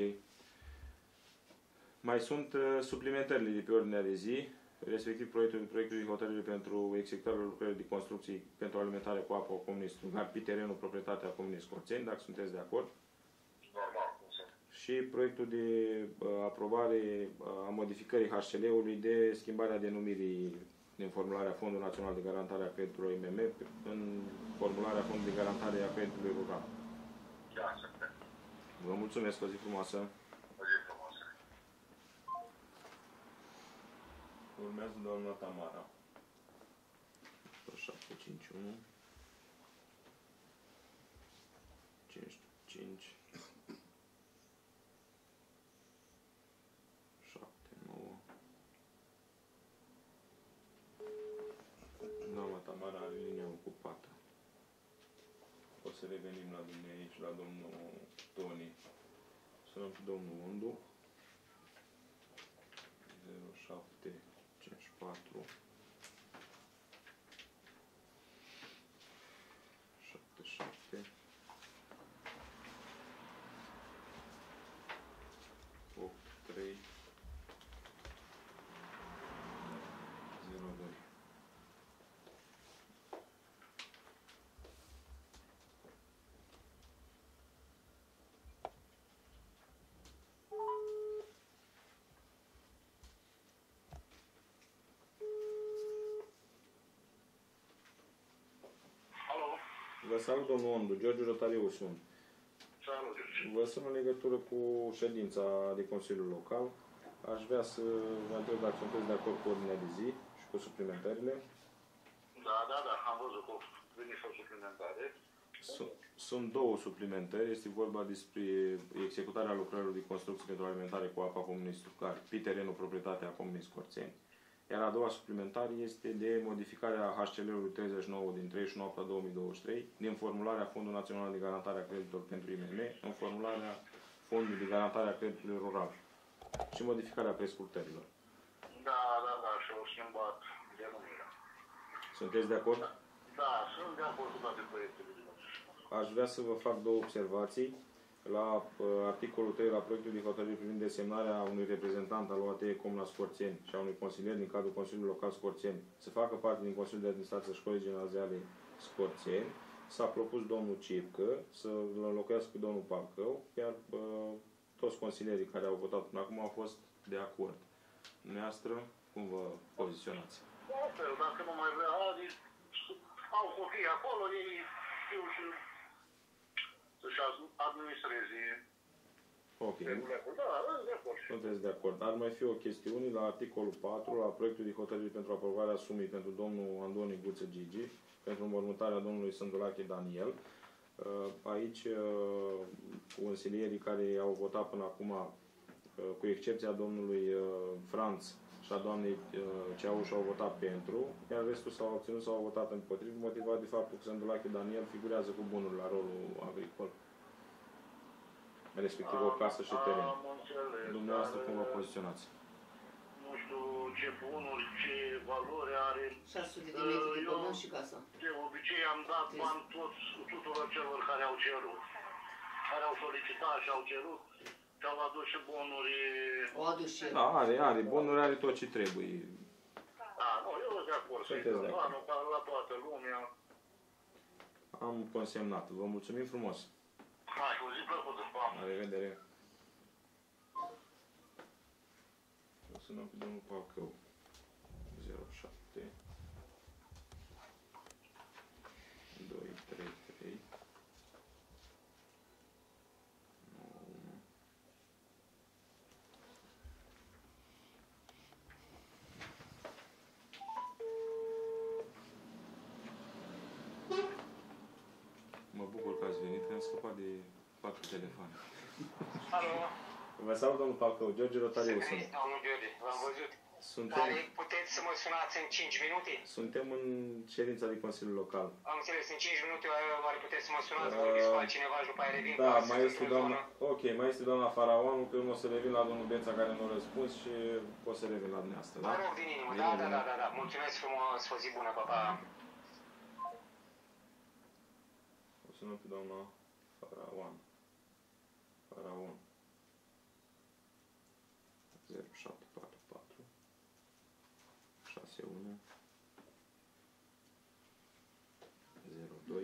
Mai sunt uh, suplimentările de pe ordinea de zi, respectiv proiectul, proiectul de hotărâre pentru executarea lucrării de construcții pentru alimentare cu apă a comunei Strugari pe terenul proprietatea comunei Scorțeni, dacă sunteți de acord. normal, cum sunt. Și proiectul de uh, aprobare uh, a modificării H C L-ului de schimbarea denumirii din formularea Fondului Național de Garantare a Creditului I M M în formularea Fondului de Garantare a Creditului Rural. Da, sunt pentru. Vă mulțumesc, o zi frumoasă. O zi frumoasă. Urmează doamna Tamara. șapte cinci unu cinci cinci șapte nouă. Doamna Tamara are linia ocupată. O să revenim la dumneavoastră aici, la domnul Toni. Sunăm pe domnul Undu. zero șapte cinci patru șapte șapte opt trei zero doi. Alo, Vă salut, domnul Ondu, George Rotariu sunt. salut, George. Vă sunt în legătură cu ședința de Consiliul Local. Aș vrea să vă întreb dacă sunteți de acord cu ordinea de zi și cu suplimentările. Da, da, da, am văzut că vine și o suplimentare. Sunt, sunt două suplimentări. Este vorba despre executarea lucrărilor de construcție pentru alimentare cu apa comunei Strugari pe terenul proprietatea comunei Scorțeni. Iar a doua suplimentare este de modificarea H C L-ului treizeci și nouă din treizeci și nouă două mii douăzeci și trei din formularea Fondul Național de Garantare a Creditelor pentru I M M în formularea Fondului de Garantare a Creditului Rural și modificarea prescurtărilor. Da, da, da, și-au schimbat denumirea. Sunteți de acord? Da, da, sunt de acord cu toate proiectele. Aș vrea să vă fac două observații. La uh, articolul trei, la proiectul de hotărâre privind desemnarea unui reprezentant al O A T Comuna Scorțeni și a unui consilier din cadrul Consiliului Local Scorțeni să facă parte din Consiliul de Administrație a Școlii Gimnaziale Scorțeni, s-a propus domnul Cipcă să-l înlocuiască pe domnul Palcău, iar uh, toți consilierii care au votat până acum au fost de acord. Dumneavoastră, cum vă poziționați? Altfel, dacă nu mai vrea, au copii acolo, ei știu și să-și administreze. Ok. Da, de acord. Sunteți de acord. Ar mai fi o chestiune la articolul patru, la proiectul de hotărâre pentru aprobarea sumei pentru domnul Andoni Guță Gigi, pentru înmormântarea domnului Sândulache Daniel. Aici, consilierii care au votat până acum, cu excepția domnului Franț și a doamnei Ceauș, au votat pentru, iar restul s-au obținut sau au votat împotrivă, motivat de faptul că Sândulache Daniel figurează cu bunuri la rolul agricol, respectiv o casă și teren. Dumneavoastră cum vă poziționați? Nu știu ce bunuri, ce valori are. șase sute de metri de pământ și casa. De obicei am dat bani toți, tuturor celor care au cerut. Care au solicitat și au cerut. Și-au adus și bonuri. O adus și el. Da, are, are. Bonuri are tot ce trebuie. Da, nu, eu sunt de acord să-i dăm banul la toată lumea. Am consemnat. Vă mulțumim frumos. Hai, o zi plăcută, pa! La revedere! O sunăm pe domnul Palcău. zero șapte doi trei trei nouă unu. Mă bucur că ați venit, că am scăpat de patru telefoane. Alo? Vă salut, domnul Palcău. George Rotariu sunt. Domnul George, v-am văzut. Suntem, Dar puteți să mă sunați în cinci minute? suntem în ședința de Consiliul Local. Am înțeles, în cinci minute oare puteți să mă sunați, uh, vorbiți cu altcineva și după aia revin? Da, mai este doamna, ok, mai este doamna Faraonu, pe urmă o să revin la domnul Beța care nu a răspuns și o să revin la dumneavoastră, da? Mă rog din inimă, da, da, da, da, da, mulțumesc frumos, o zi bună, pa, pa. O să nu pe doamna Faraonu. Faraonu. zero șapte patru patru șase unu zero doi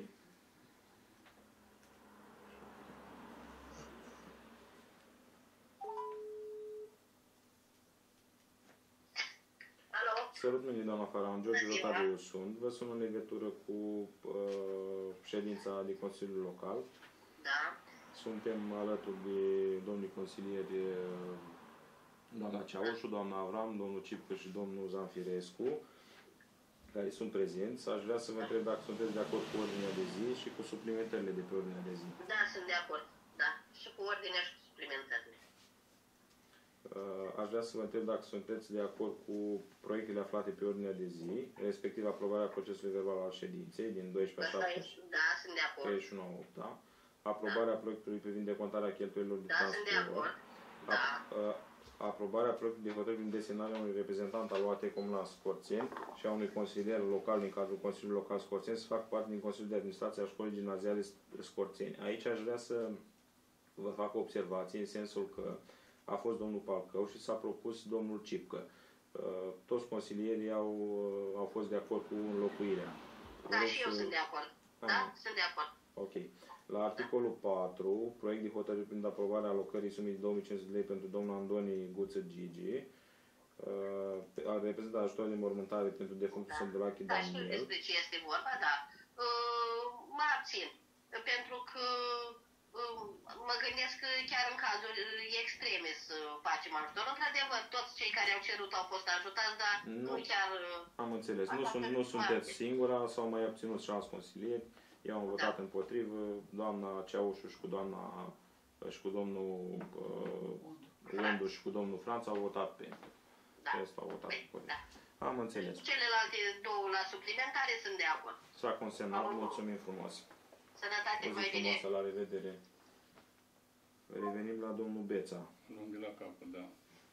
Alo? Sărut mâine, doamna Faraon, George Rotariu sunt. Vă sun în legătură cu uh, ședința de Consiliul Local. Da. Suntem alături de domnii consilieri uh, doamna Ceaușu, doamna Avram, domnul Cipcă și domnul Zanfirescu, care sunt prezenți. Aș vrea să vă întreb dacă sunteți de acord cu ordinea de zi și cu suplimentările de pe ordinea de zi. Da, sunt de acord. Da. Și cu ordinea și cu suplimentările. Aș vrea să vă întreb dacă sunteți de acord cu proiectele aflate pe ordinea de zi, respectiv aprobarea procesului verbal al ședinței din doisprezece șapte Da, sunt de acord. treizeci și unu opt, da? Aprobarea da. proiectului privind decontarea cheltuielilor de da, transport. sunt de acord. Da. Aprobarea proiectului de hotărâre privind desemnarea unui reprezentant al O A T Comuna Scorțeni și a unui consilier local din cadrul Consiliului Local Scorțeni să facă parte din Consiliul de Administrație a Școlii Gimnaziale Scorțeni. Aici aș vrea să vă fac o observație în sensul că a fost domnul Palcău și s-a propus domnul Cipcă. Toți consilierii au, au fost de acord cu înlocuirea. Da, și eu sunt de acord. Da, sunt de acord. Ok. La articolul patru, proiect de hotărâre privind aprobarea alocării sumei de două mii cinci sute de lei pentru domnul Andoni Guță Gigi, a reprezentat ajutor de mormântare pentru defunctul da. Sândulache da, Daniel. Da, știu despre ce este vorba, da. Uh, mă abțin. Pentru că uh, mă gândesc că chiar în cazuri extreme să facem ajutor. Într-adevăr, toți cei care au cerut au fost ajutați, dar nu, nu chiar... Am înțeles. Nu, sunt, nu sunteți singura, s-au mai obținut și alți consilieri. Eu am votat da. împotrivă, doamna Ceaușu și cu doamna și cu domnul uh, Undu și cu domnul Franț au votat pentru. Da. Restul au votat împotrivă. Da. Am înțeles. Celelalte două la suplimentare sunt de acord. S-a consemnat, mulțumim frumos. Sănătate, O zi mai bine. frumoasă, la revedere. Revenim la domnul Beța. Lung de la capăt, da.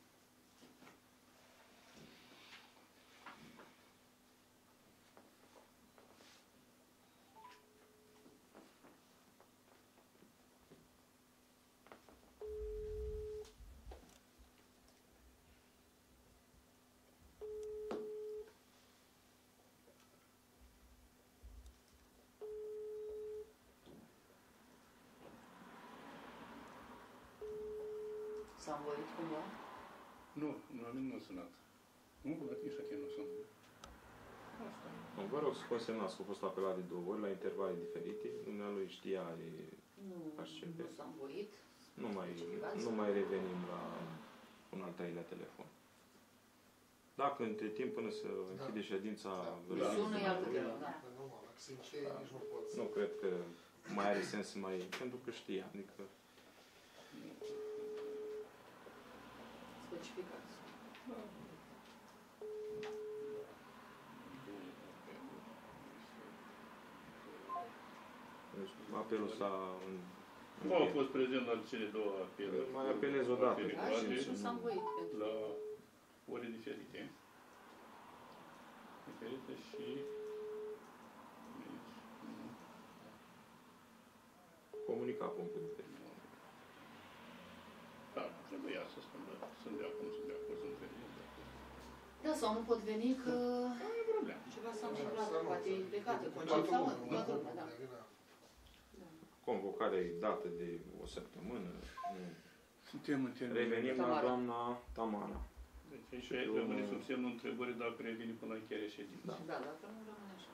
S-a învoit cumva? Nu, nu am nu sunat. Nu, dar nici așa nu sunt. Asta e. Nu, vă rog să consemnați că a fost apelat de două ori la intervale diferite. Dumnealui știa de Nu, H C P. nu s-a învoit. Nu mai, nu mai revenim la un al treilea telefon. Dacă între timp, până să închide ședința, Da. Sună e altă de rău, da. Normal, dacă se încheie, nici nu poți. nu cred că mai are sens să mai... Pentru că știa, adică... Specificați. Deci, apelul s-a... Nu au fost prezent la cele două apeluri. Mai apelez o dată. Da, și nu s-a învoit pentru La ore diferite. Diferite și... Comunica punctul diferit. Da, trebuia să spun, dar sunt de acord, nu sunt de acord, sunt de acord. Da, sau nu pot veni că Nu e problemă. ceva s-a întâmplat, poate e plecat în concediu Toată sau lumea, toată lumea, da. Convocarea e dată de o săptămână. Nu. Suntem în termen. Revenim la Tamara. doamna Tamara. Deci aici rămâne sub semnul întrebării dacă revine până la încheierea ședinței. Da. Da, dacă nu rămâne așa.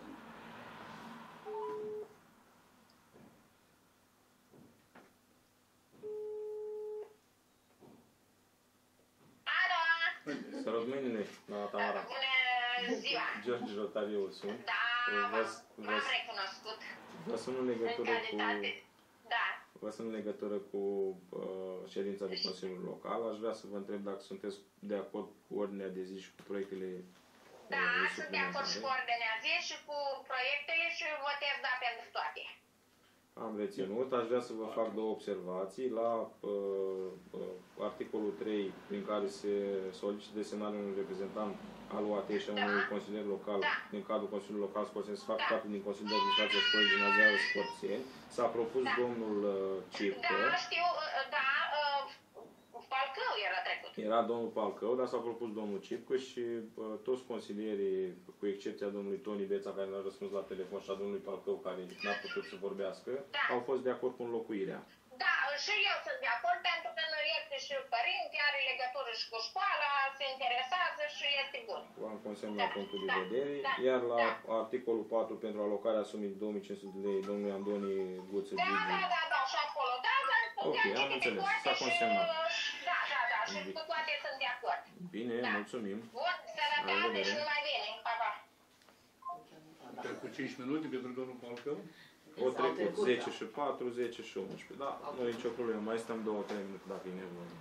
Alo! Să rog mâinile la Tamara. Bună ziua! George Rotariu sunt. Da, Vă, m-am vă, recunoscut. vă sun în În legătură cu... calitate. Da. Vă sunt în legătură cu uh, ședința de Consiliul Local. Aș vrea să vă întreb dacă sunteți de acord cu ordinea de zi și cu proiectele Da, uh, sunt de acord și cu ordinea zi și cu proiectele și votez da pentru toate. Am reținut. Aș vrea să vă fac două observații. La uh, uh, articolul trei, prin care se solicită desemnarea unui reprezentant al U A T și a unui consilier local Da. din cadrul Consiliului Local Scorțeni să facă Da. parte din Consiliul de Administrație a Școlii Gimnaziale Scorțeni. S-a propus Da. domnul uh, Cipcă. Da, știu, da, Falcău era trecut. Era domnul Palcău, dar s-a propus domnul Cipcă și uh, toți consilierii, cu excepția domnului Toni Beța, care n-a răspuns la telefon, și a domnului Palcău, care n-a putut să vorbească, Da. au fost de acord cu înlocuirea. Da, și eu sunt de acord pentru că nu este și părinte, are legătură și cu școala, se interesează și este bun. Am consemnat Da, punctul de da, vedere. da, Iar la da. articolul patru, pentru alocarea sumii de două mii cinci sute de lei, domnului Andoni Guță Da, da, Gigi. da, da, și acolo, da, da, Ok, putem am citi înțeles. toate S-a și, consemnat. Da, da, da, și Bine. cu toate sunt de acord. Bine, Da. mulțumim. Bun, sănătate revedere. și numai bine, pa, pa. Cred cu cinci minute pentru domnul Palcău. O S-au trecut trecut, zece da. și patru, zece și unsprezece. Da, nu e nicio problemă. Mai stăm două trei minute dacă e nevoie.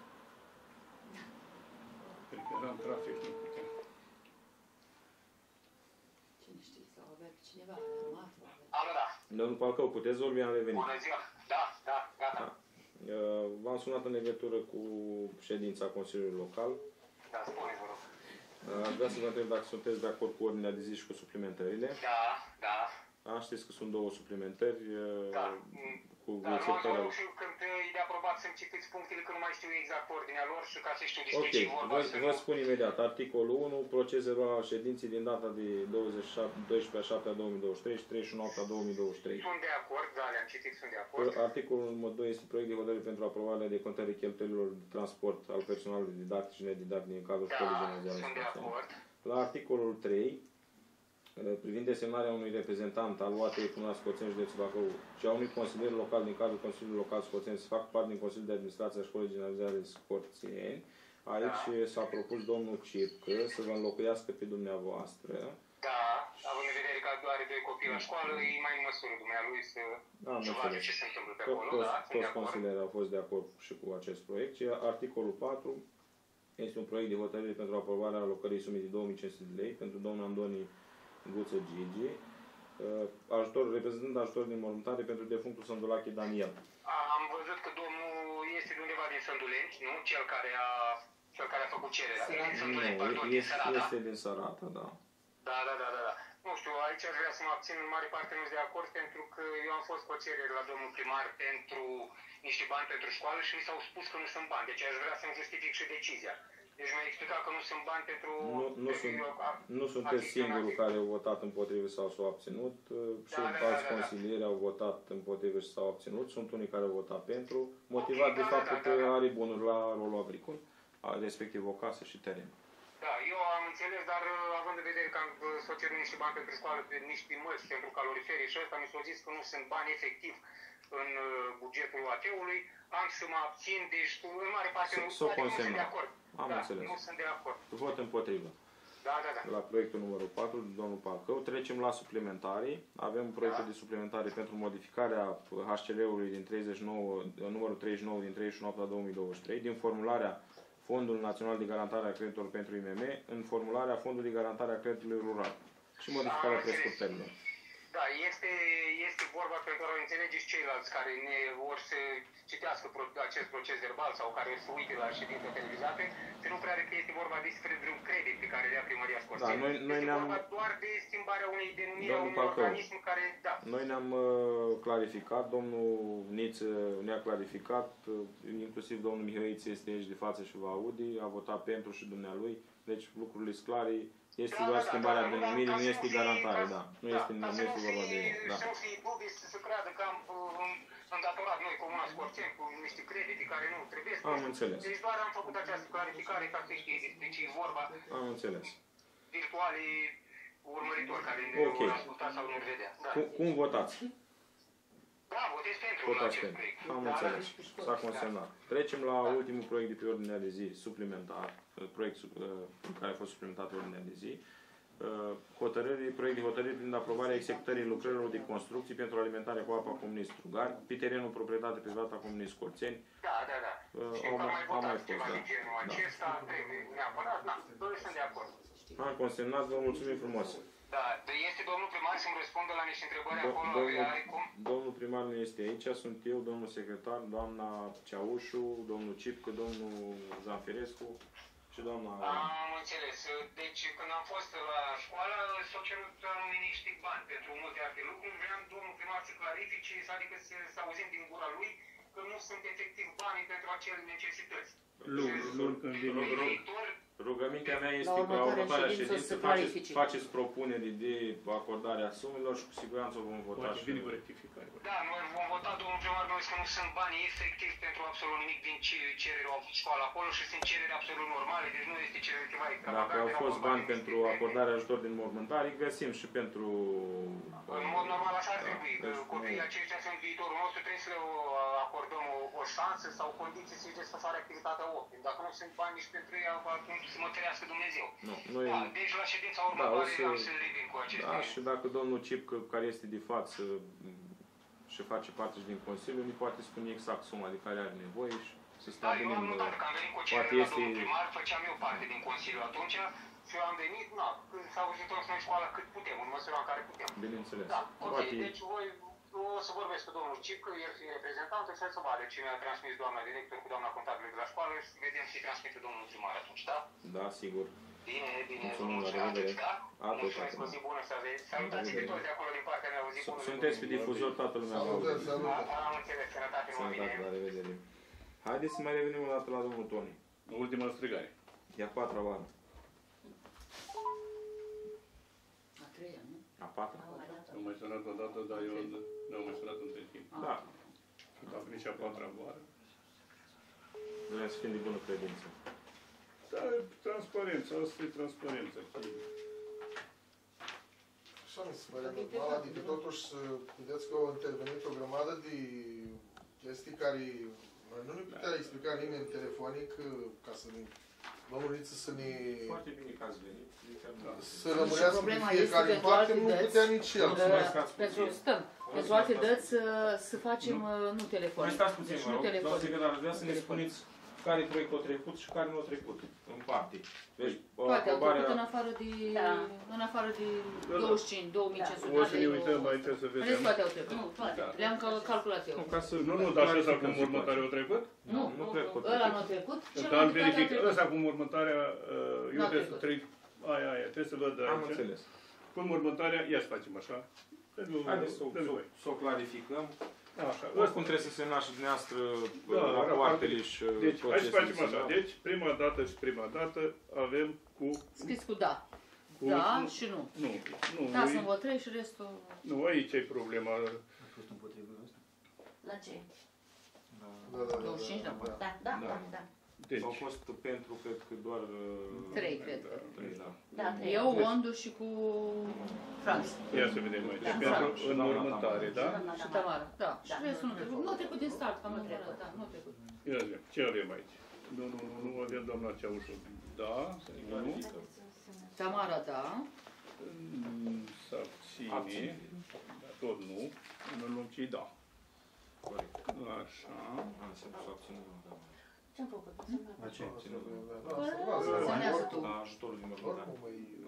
Cred că era în trafic, nu puteam. Cine știe, sau avea pe cineva, a rămas, sau avea... Alo, da. Domnul Palcău, puteți vorbi, am revenit. Bună ziua. Da, da, gata. Da. Uh, V-am sunat în legătură cu ședința Consiliului Local. Da, spuneți, vă rog. Uh, Aș vrea să vă întreb dacă sunteți de acord cu ordinea de zi și cu suplimentările. Da, da. Da, știți că sunt două suplimentări uh, Da. cu Da, nu vă acceptarea. rog și când e de aprobat să-mi citiți punctele, că nu mai știu exact ordinea lor și ca să știu despre Ok, ce vorba. vă, să vă nu- spun imediat. Articolul unu, proces verbal al ședinței din data de douăzeci și șapte, doisprezece a șaptea două mii douăzeci și trei și treizeci și unu a două mii douăzeci și trei. Sunt de acord, da, le-am citit, sunt de acord. Articolul numărul doi este proiect de hotărâre pentru aprobarea de contării cheltuielilor de transport al personalului didactic și nedidactic din cadrul Da, școlii gimnaziale sunt de Scorțeni. acord. La articolul trei, privind desemnarea unui reprezentant al U A T Comunal Scorțeni, județul Bacău și a unui consilier local din cadrul Consiliului Local Scorțeni să facă parte din Consiliul de Administrație a Școlii Gimnaziale Scorțeni. Aici s-a propus domnul Cipcă să vă înlocuiască pe dumneavoastră. Da, având în vedere că are doi copii la școală, e mai în măsură dumnealui să, Am să vadă înțeles. ce se întâmplă pe Tot, acolo, toți, da, sunt de toți acord. consilierii au fost de acord și cu acest proiect. Și articolul patru, Este un proiect de hotărâre pentru aprobarea alocării sumei de două mii cinci sute de lei pentru domnul Andoni Guță Gigi, ajutor, reprezentând ajutor din mormântare pentru defunctul Sândulache Daniel. Am văzut că domnul este de undeva din Sânduleni, nu? Cel care a, cel care a făcut cererea. Sărata. Din Sânduleni, Nu, pardon, este, din Sărata. este din Sărata, da. Da, da, da, da, da. Nu știu, aici aș vrea să mă abțin, în mare parte nu sunt de acord, pentru că eu am fost cu o cerere la domnul primar pentru niște bani pentru școală și mi s-au spus că nu sunt bani. Deci aș vrea să-mi justific și decizia. Deci mi-a explicat că nu sunt bani pentru... Nu, nu, sunt, nu sunteți singurul care au votat împotrivă sau s-au abținut. Și Da, da, da, alți da, da. consilieri au votat împotrivă și s-au abținut. Sunt unii care au votat pentru, motivat Ok, de da, faptul da, că da, da. are bunuri la rolul agricol, respectiv o casă și teren. Da, eu am înțeles, dar uh, având în vedere că am uh, s-o cerut niște bani pentru școală, pe niște măști pentru caloriferi și ăsta, mi s-a zis că nu sunt bani efectiv în uh, bugetul U A T-ului, am să mă abțin, deci în mare parte S- nu, s-o adică nu sunt de consemnat. acord. Am da, înțeles. nu sunt de acord. Vot împotrivă. Da, da, da. La proiectul numărul patru, domnul Palcău. Trecem la suplimentare. Avem proiectul Da. de suplimentare pentru modificarea H C L-ului din treizeci și nouă, numărul treizeci și nouă din treizeci și unu la două mii douăzeci și trei, din formularea Fondul Național de Garantare a Creditelor pentru I M M în formularea Fondului de Garantare a Creditului Rural și modificarea Am înțeles. prescurtărilor. Da, este, este vorba pentru a înțelegeți ceilalți care ne ori să citească pro- acest proces verbal sau care să uite la ședințe televizate, să nu creadă că este vorba despre vreun credit pe care le-a primăria Scorsese. Da, noi, noi este ne-am, vorba doar de schimbarea unei denumiri a Domnul unui Palcău. organism care, da. noi ne-am uh, clarificat, domnul Niță ne-a clarificat, uh, inclusiv domnul Mihăiță este aici de față și va aude, a votat pentru și dumnealui, deci lucrurile sunt clare. Este Da, doar da, da, schimbarea da, da, denumirii, ca nu să este fie- garantare, ca- da. Nu da, este, ca nu să este vorba de... fie- Da. Să nu fie dubii, să se creadă că am uh, îndatorat noi Comuna Scorțeni cu niște credite care nu trebuie. Am înțeles. Deci doar am făcut această clarificare ca să știe despre ce e vorba. Am înțeles. Virtuale urmăritori care ne Ok. vor asculta sau nu vedea. Da. Cum, cum votați? Da, votez pentru Votați acest pentru. proiect. Am Da, înțeles. da. S-a consemnat. Trecem la ultimul proiect de pe ordinea de zi, suplimentar, proiect sub- uh, care a fost suplimentat pe ordinea de zi. Uh, Hotărâri, proiect de hotărâri prin aprobarea executării lucrărilor de construcții pentru alimentare cu apa comunist Strugari, pe terenul proprietate privată a comunist Scorțeni. Da, da, da. Uh, Știu au că am mai- mai au mai votat fost, ceva da. de genul Da. acesta, trebuie neapărat, da, noi sunt de acord. Am consemnat, vă mulțumim frumos. Da, este domnul primar să-mi răspundă la niște întrebări Do- acolo, domnul, are cum? domnul primar nu este aici, sunt eu, domnul secretar, doamna Ceaușu, domnul Cipcă, domnul Zanfirescu și doamna... Am înțeles. Deci când am fost la școală, s-au cerut anume niște bani pentru multe alte lucruri. Vreau domnul primar să clarifice, adică să, să auzim din gura lui că nu sunt efectiv banii pentru acele necesități. Luni, luni când Pe vine viitor, Rugămintea mea La este că la următoarea următoarea ședință ședință să faceți, clarifice. faceți propuneri de acordare a sumelor și cu siguranță o vom vota poate și vine cu rectificare. da, noi vom vota, domnul primar, noi că nu sunt bani efectiv pentru absolut nimic din ce cerere au avut școala acolo și sunt cereri absolut normale, deci nu este cerere ceva extravagant. Dacă au era fost vorba bani de pentru niște- acordarea ajutor din mormântare, găsim și pentru... În mod normal așa ar trebui, că deci copiii nu- aceștia sunt viitorul nostru, trebuie să le acordăm o, o șansă sau condiții să-și desfășoare activitatea optimă. Dacă nu sunt bani nici pentru ei, atunci să mă ferească Dumnezeu. Nu, noi... Da, deci la ședința Da, o următoare să- am să revin cu aceste... Da, și dacă domnul Cipcă, care este de față și face parte și din Consiliu, ne poate spune exact suma de care are nevoie și să Da, eu stabilim... am notat că am venit cu poate cerere la este... domnul primar, făceam eu parte din Consiliu atunci și eu am venit, na, când s-au ajutat noi școala cât putem, în măsura în care putem. Bineînțeles. Da, ok, Poate... deci voi o să vorbesc cu domnul Cipcă, el fiind reprezentantul, și el să vadă ce mi-a transmis doamna director cu doamna contabilă de la școală și vedem ce transmite domnul primar atunci, da? Da, sigur. Bine, bine, vă Mulțumim, la mulțumesc revedere. atunci, da? Atât, Mulțumesc, o atât. zi bună să aveți. Salutați pe toți de acolo din partea mea, o zi bună. Sunteți pe difuzor, toată lumea va auzi. Salutări, salutări. Am înțeles, sănătate, numai Sănătate, bine. la revedere. Haideți să mai revenim o dată la domnul Toni. Ultima strigare. E a patra oară. A treia, nu? A patra? Am mai sunat o dată, dar eu n-am mai sunat între timp. Da. A venit și a patra oară. Vrem să fim de bună credință. Da, transparență, asta e transparență. Așa mi se pare normal, adică totuși să vedeți că au intervenit o grămadă de chestii care nu ne putea explica nimeni telefonic ca să ne... Domnul Niță să ne... Foarte bine că ați venit. să rămânească pe problema fiecare este în pentru parte, alte nu dăți. putea nici el. Mulțumesc că ați spus. Pentru, stăm, pentru alte dăți să, să facem uh, nu telefon. Mai stați puțin, Deci vă nu rog. telefon. Doamne secretar, aș vrea să ne spuneți care proiect a trecut și care nu a trecut, în parte. Deci, toate au aprobarea... trecut în afară de, Da. în afară de Da. douăzeci și cinci, două mii cinci sute. O să ne uităm aici să În rest vedem. toate au trecut. Nu, toate. Da. Le-am cal- calculat eu. Nu, ca să Nu, nu, dar și ăsta cu clarificăm mormântarea a trecut? Nu, nu cred că ăla nu a trecut, Dar am celălalt verificat, a trecut. ăsta cu mormântarea, uh, eu N-a trebuie să trecut. trec, aia, aia, trebuie să văd Am aici. înțeles. Cu mormântarea, ia să facem așa. Pentru- Haideți să o- pentru să o- voi. să o clarificăm. Așa, Oricum trebuie să se naște dumneavoastră Da, rapoartele și Deci, hai să procesele facem să așa. dau. Deci, prima dată și prima dată avem cu... Scris cu da. cu Da și nu. Nu, nu, Da, nu, sunt vă trei și restul... nu, aici e problema. A fost împotriva asta? La ce? Da, da, da, douăzeci și cinci, da, da. da. Da, da, Da. da, da. Deci, Au fost pentru, cred că doar... uh, Trei, cred. da. Trei, da. Da, trei. Eu, Ondu și cu Franz. Ia să vedem aici. Da. Pentru Da. înmormântare, da? Doamna Și Tamara. Tamara. Da. Și Da. restul nu trecut. Nu a trecut din start, am întrebat. Da, nu a trecut. Ia să vedem. Ce avem aici? Nu, nu, nu, nu avem doamna Ceaușu. Da, nu. Tamara, da. Mm, S-abține. Abține. Dar tot nu. În luăm ce da. Corect. Așa. Am să s-a obținut, da. Ce-am făcut? La ce? Semnează tu. La ajutorul din mormântare. Oricum,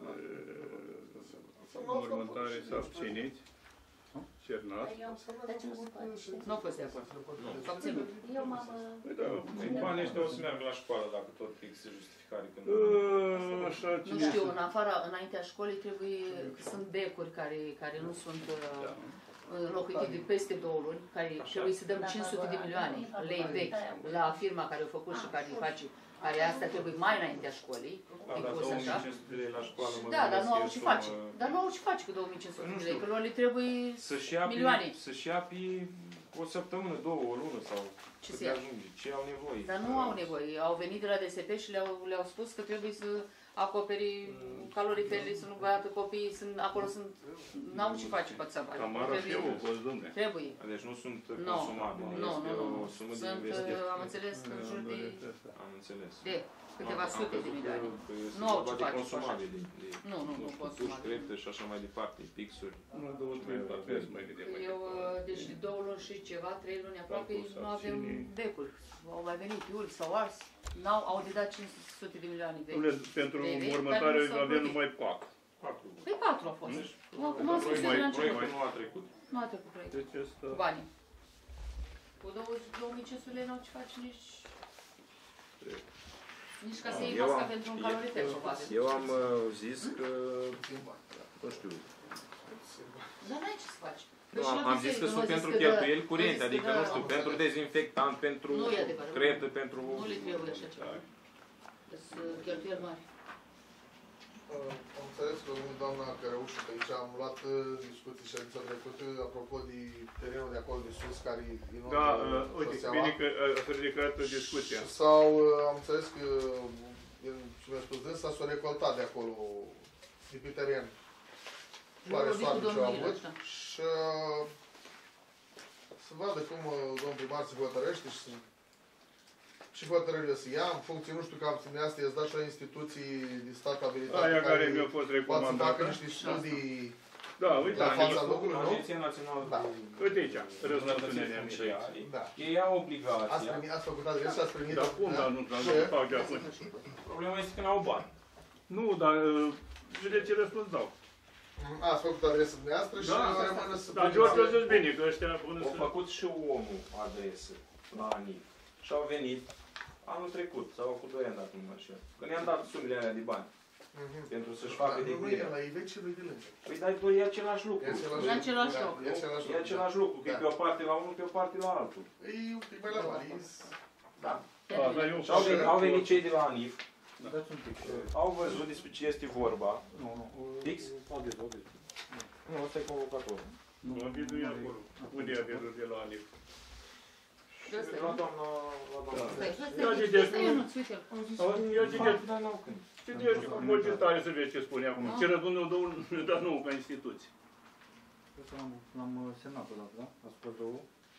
e... Mormântare s-abțineți. Cernat. Eu, dar ce nu se poate? Nu a fost de acord. S-a obținut. Eu m-am... Păi da. Păi banii ăștia o să meargă la școală dacă tot există justificare când... Uh, Așa, Nu cine știu, să- în afara, înaintea școlii trebuie, sunt becuri care, care nu sunt uh, Da. înlocuite de peste două luni, care trebuie să dăm cinci sute de milioane lei vechi la firma care a făcut și care îi face, care asta trebuie mai înaintea școlii, Da, din dar curs două mii așa. cinci sute de lei la școală mă Da, dar gândesc nu că au e ce sumă- face. Dar nu au ce face cu două mii cinci sute Nu de lei, știu. că lor le trebuie Să-și ia, milioane. pe, să-și ia pe o săptămână, două, o lună sau Ce cât să le ia? ajunge, ce au nevoie. Dar nu au nevoie. Au venit de la D S P și le-au, le-au spus că trebuie să acoperi caloriferele, să nu bată copiii, sunt, acolo sunt, n-au ce face pe țăpare. Tamara și eu, o fost, domne. Trebuie. Deci nu sunt Nu, consumabile, nu, este nu, nu. o sumă de Sunt, investiție. uh, am înțeles, în jur de, Am înțeles. de câteva Am- am sute de crezut milioane. că este Nu au vorba ce de face cu așa. consumabile, de, Nu, nu, nu știu, consumabile. tuși, crepte și așa mai departe, pixuri. Nu, două, trei, patru, hai să mai vedem mai Eu, departe. uh, deci de două luni și ceva, trei luni aproape, Concurs, nu avem abțineri. becuri. Au mai venit iuri sau ars. N-au, au de dat cinci sute de milioane vechi. Dom'le, pentru Lei vechi, mormântare care nu s-au avem plătit. numai patru. Patru. Păi patru au fost. Deci, Nu, cum am spus mai- de la mai- început. proiectul nu a trecut. Nu a trecut proiectul. Deci ăsta... Cu banii. Cu două mii cinci sute lei n-au ce face nici... Nici ca să iei Eu masca am- pentru un calorifer, probabil. Eu am uh, zis că, nu știu, Dar n-ai ce să faci. nu, Păi și am, la am zis că biserică, sunt nu a zis pentru că dă- cheltuieli nu a curente, zis că adică dă- nu știu, pentru dezinfectant, pentru Nu e adevărat. cretă, pentru... Nu le trebuie așa ceva. Sunt cheltuieli mari. Uh, Am înțeles că domnul doamna Cărăușu pe aici am luat uh, discuții ședința trecută apropo de terenul de acolo de sus care inundă Da, uh, uite, șoseaua. bine că uh, s-a ridicat discuția. Sau uh, am înțeles că din ce mi-a spus dânsa s-a recoltat de acolo de pe teren. Floare vorbit cu soarbe ce domnul au avut Ilăș, da. și uh, să vadă cum uh, domnul primar se hotărăște și să și hotărârile să ia, în funcție, nu știu că asta i-ați dat și la instituții de stat abilitate Aia care mi-a fost poate să facă recomandată. niște studii Da, uite, la am fața zis. locului, nu? Agenția Națională Da. de Uite aici, răspunsul Îmbunătățiri ne-am și Funciare. Da. Ei au Ați obligația. primit, ați făcut adresa, ați primit... Dar cum, dar nu, dar nu Ce? fac de atunci. Problema este că n-au bani. Nu, dar uh, vedeți ce răspuns dau. Ați făcut adresa dumneavoastră și Da, rămâne să... dar George a zis bine, că ăștia până Au să... făcut și omul adresă la ANIF și au venit anul trecut, sau cu doi ani, dacă nu mă înșel. Că ne-am dat sumele alea de bani Mhm. pentru să-și facă Dar de nu, nu e gândire. la ei vecinului de lângă. Păi dai, bă, e același lucru. E același E același Da, loc. E același E lucru. același lucru, că e Da. pe o parte la unul, pe o parte la altul. E un pic mai la mare. e- Da. Da, dar eu Și au venit, Și- au venit cei de la ANIF, Dați un pic. au văzut despre ce este vorba. Nu, nu. Fix? Audit, audit. Nu, ăsta e convocatorul. Nu, avizul e acolo. Unde e avizul de la ANIF? Ăsta e, La nu? doamna, la doamna. Stai, stai, Ia stai, citeți, stai, nu? Ionuț, uite-l. Auzi, ia citeți. Dar n-au când. Citește cu voce tare să vezi ce spune acum. Ah. Ce răspunde două, dar nu ca instituție. Cred că l-am- L-am semnat odată, da? Ați spus două?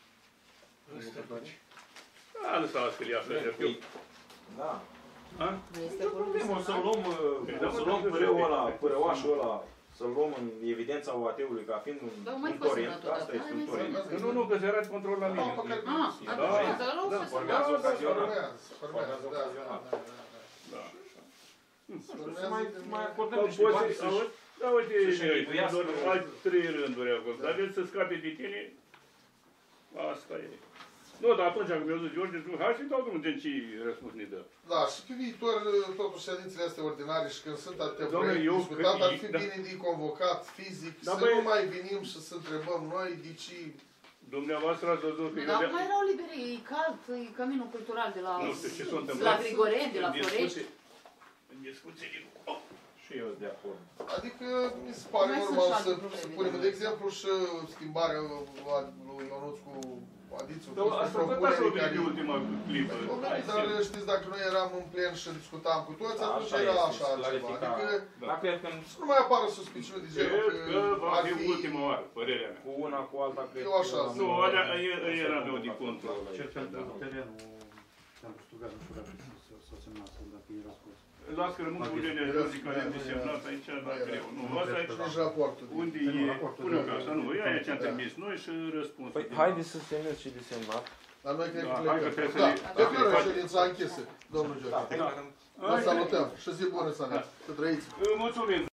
A, lăsa să ia să zic eu. Păi, da. A? Mai este Nu acolo problemă, o să semnat? luăm, Păi, uh, da, o să mă, luăm trebuie să pârâul fie. ăla, părăuașul ăla să-l luăm în evidența O A T-ului ca fiind un, Dar mai un fost torent. semnătura, Asta este hai, un mai torent. semnătura. Nu, nu, că se arată control la mine. Ah, atunci, Da, dar Da, să formează se ocazional. Formează, formează, da, da, da, da. Da. Nu știu, să mai, mai acordăm Că niște poți bani să, să-și... auzi? Da, uite, să-și închipuiască. doar alți trei rânduri acolo. Dar el să scape de tine, asta e. Nu, dar atunci când mi-a zis George, zic, hai să-i dau drumul de ce răspuns ne dă. Da, și pe viitor, totuși, ședințele astea ordinare și când sunt atâtea Dom'le, proiecte eu discutat, cred- ar fi da. bine de convocat fizic, Da, să băi- nu mai venim și să întrebăm noi de ce... Dumneavoastră ați văzut că eu Dar de- acum erau liberi, e cald, e caminul cultural de la, Nu știu ce s-a de întâmplat. la Grigoreni, de la În Florești. discuții- În discuții din... Și eu sunt de acord. Adică mi se pare Mai sunt normal și alte să, probleme, să punem, da. de exemplu, și schimbarea lui Ionuț cu Adițiu. Dar asta tot așa a venit de ultima clipă. Hai, Dar sigur. știți, dacă noi eram în plen și discutam cu toți, Da, atunci așa era este, așa se ceva. clarifica. Adică Dar cred că să nu mai apară suspiciuni de genul Cred că va ar fi fi... ultima oară, părerea mea. cu una, cu alta, cred Eu așa, că... Nu, alea e- era meu de control. Cel pentru terenul, pentru Stugar, nu știu dacă s-a semnat sau dacă e răspuns. Las că rămân cu Eugenea George care e desemnat aici, dar greu. Nu, asta e Nici raportul. unde Termenul e, raportului. pune ca asta, nu, e aia ce-am trimis noi și răspunsul. Păi, haideți să semnăm și desemnat. Dar noi cred Da, că hai că plecăm. trebuie să Da, ne- declarăm da. ședința închisă, domnul Da, George. declarăm. Vă salutăm și zi bună să aveți. Să trăiți. Mulțumim!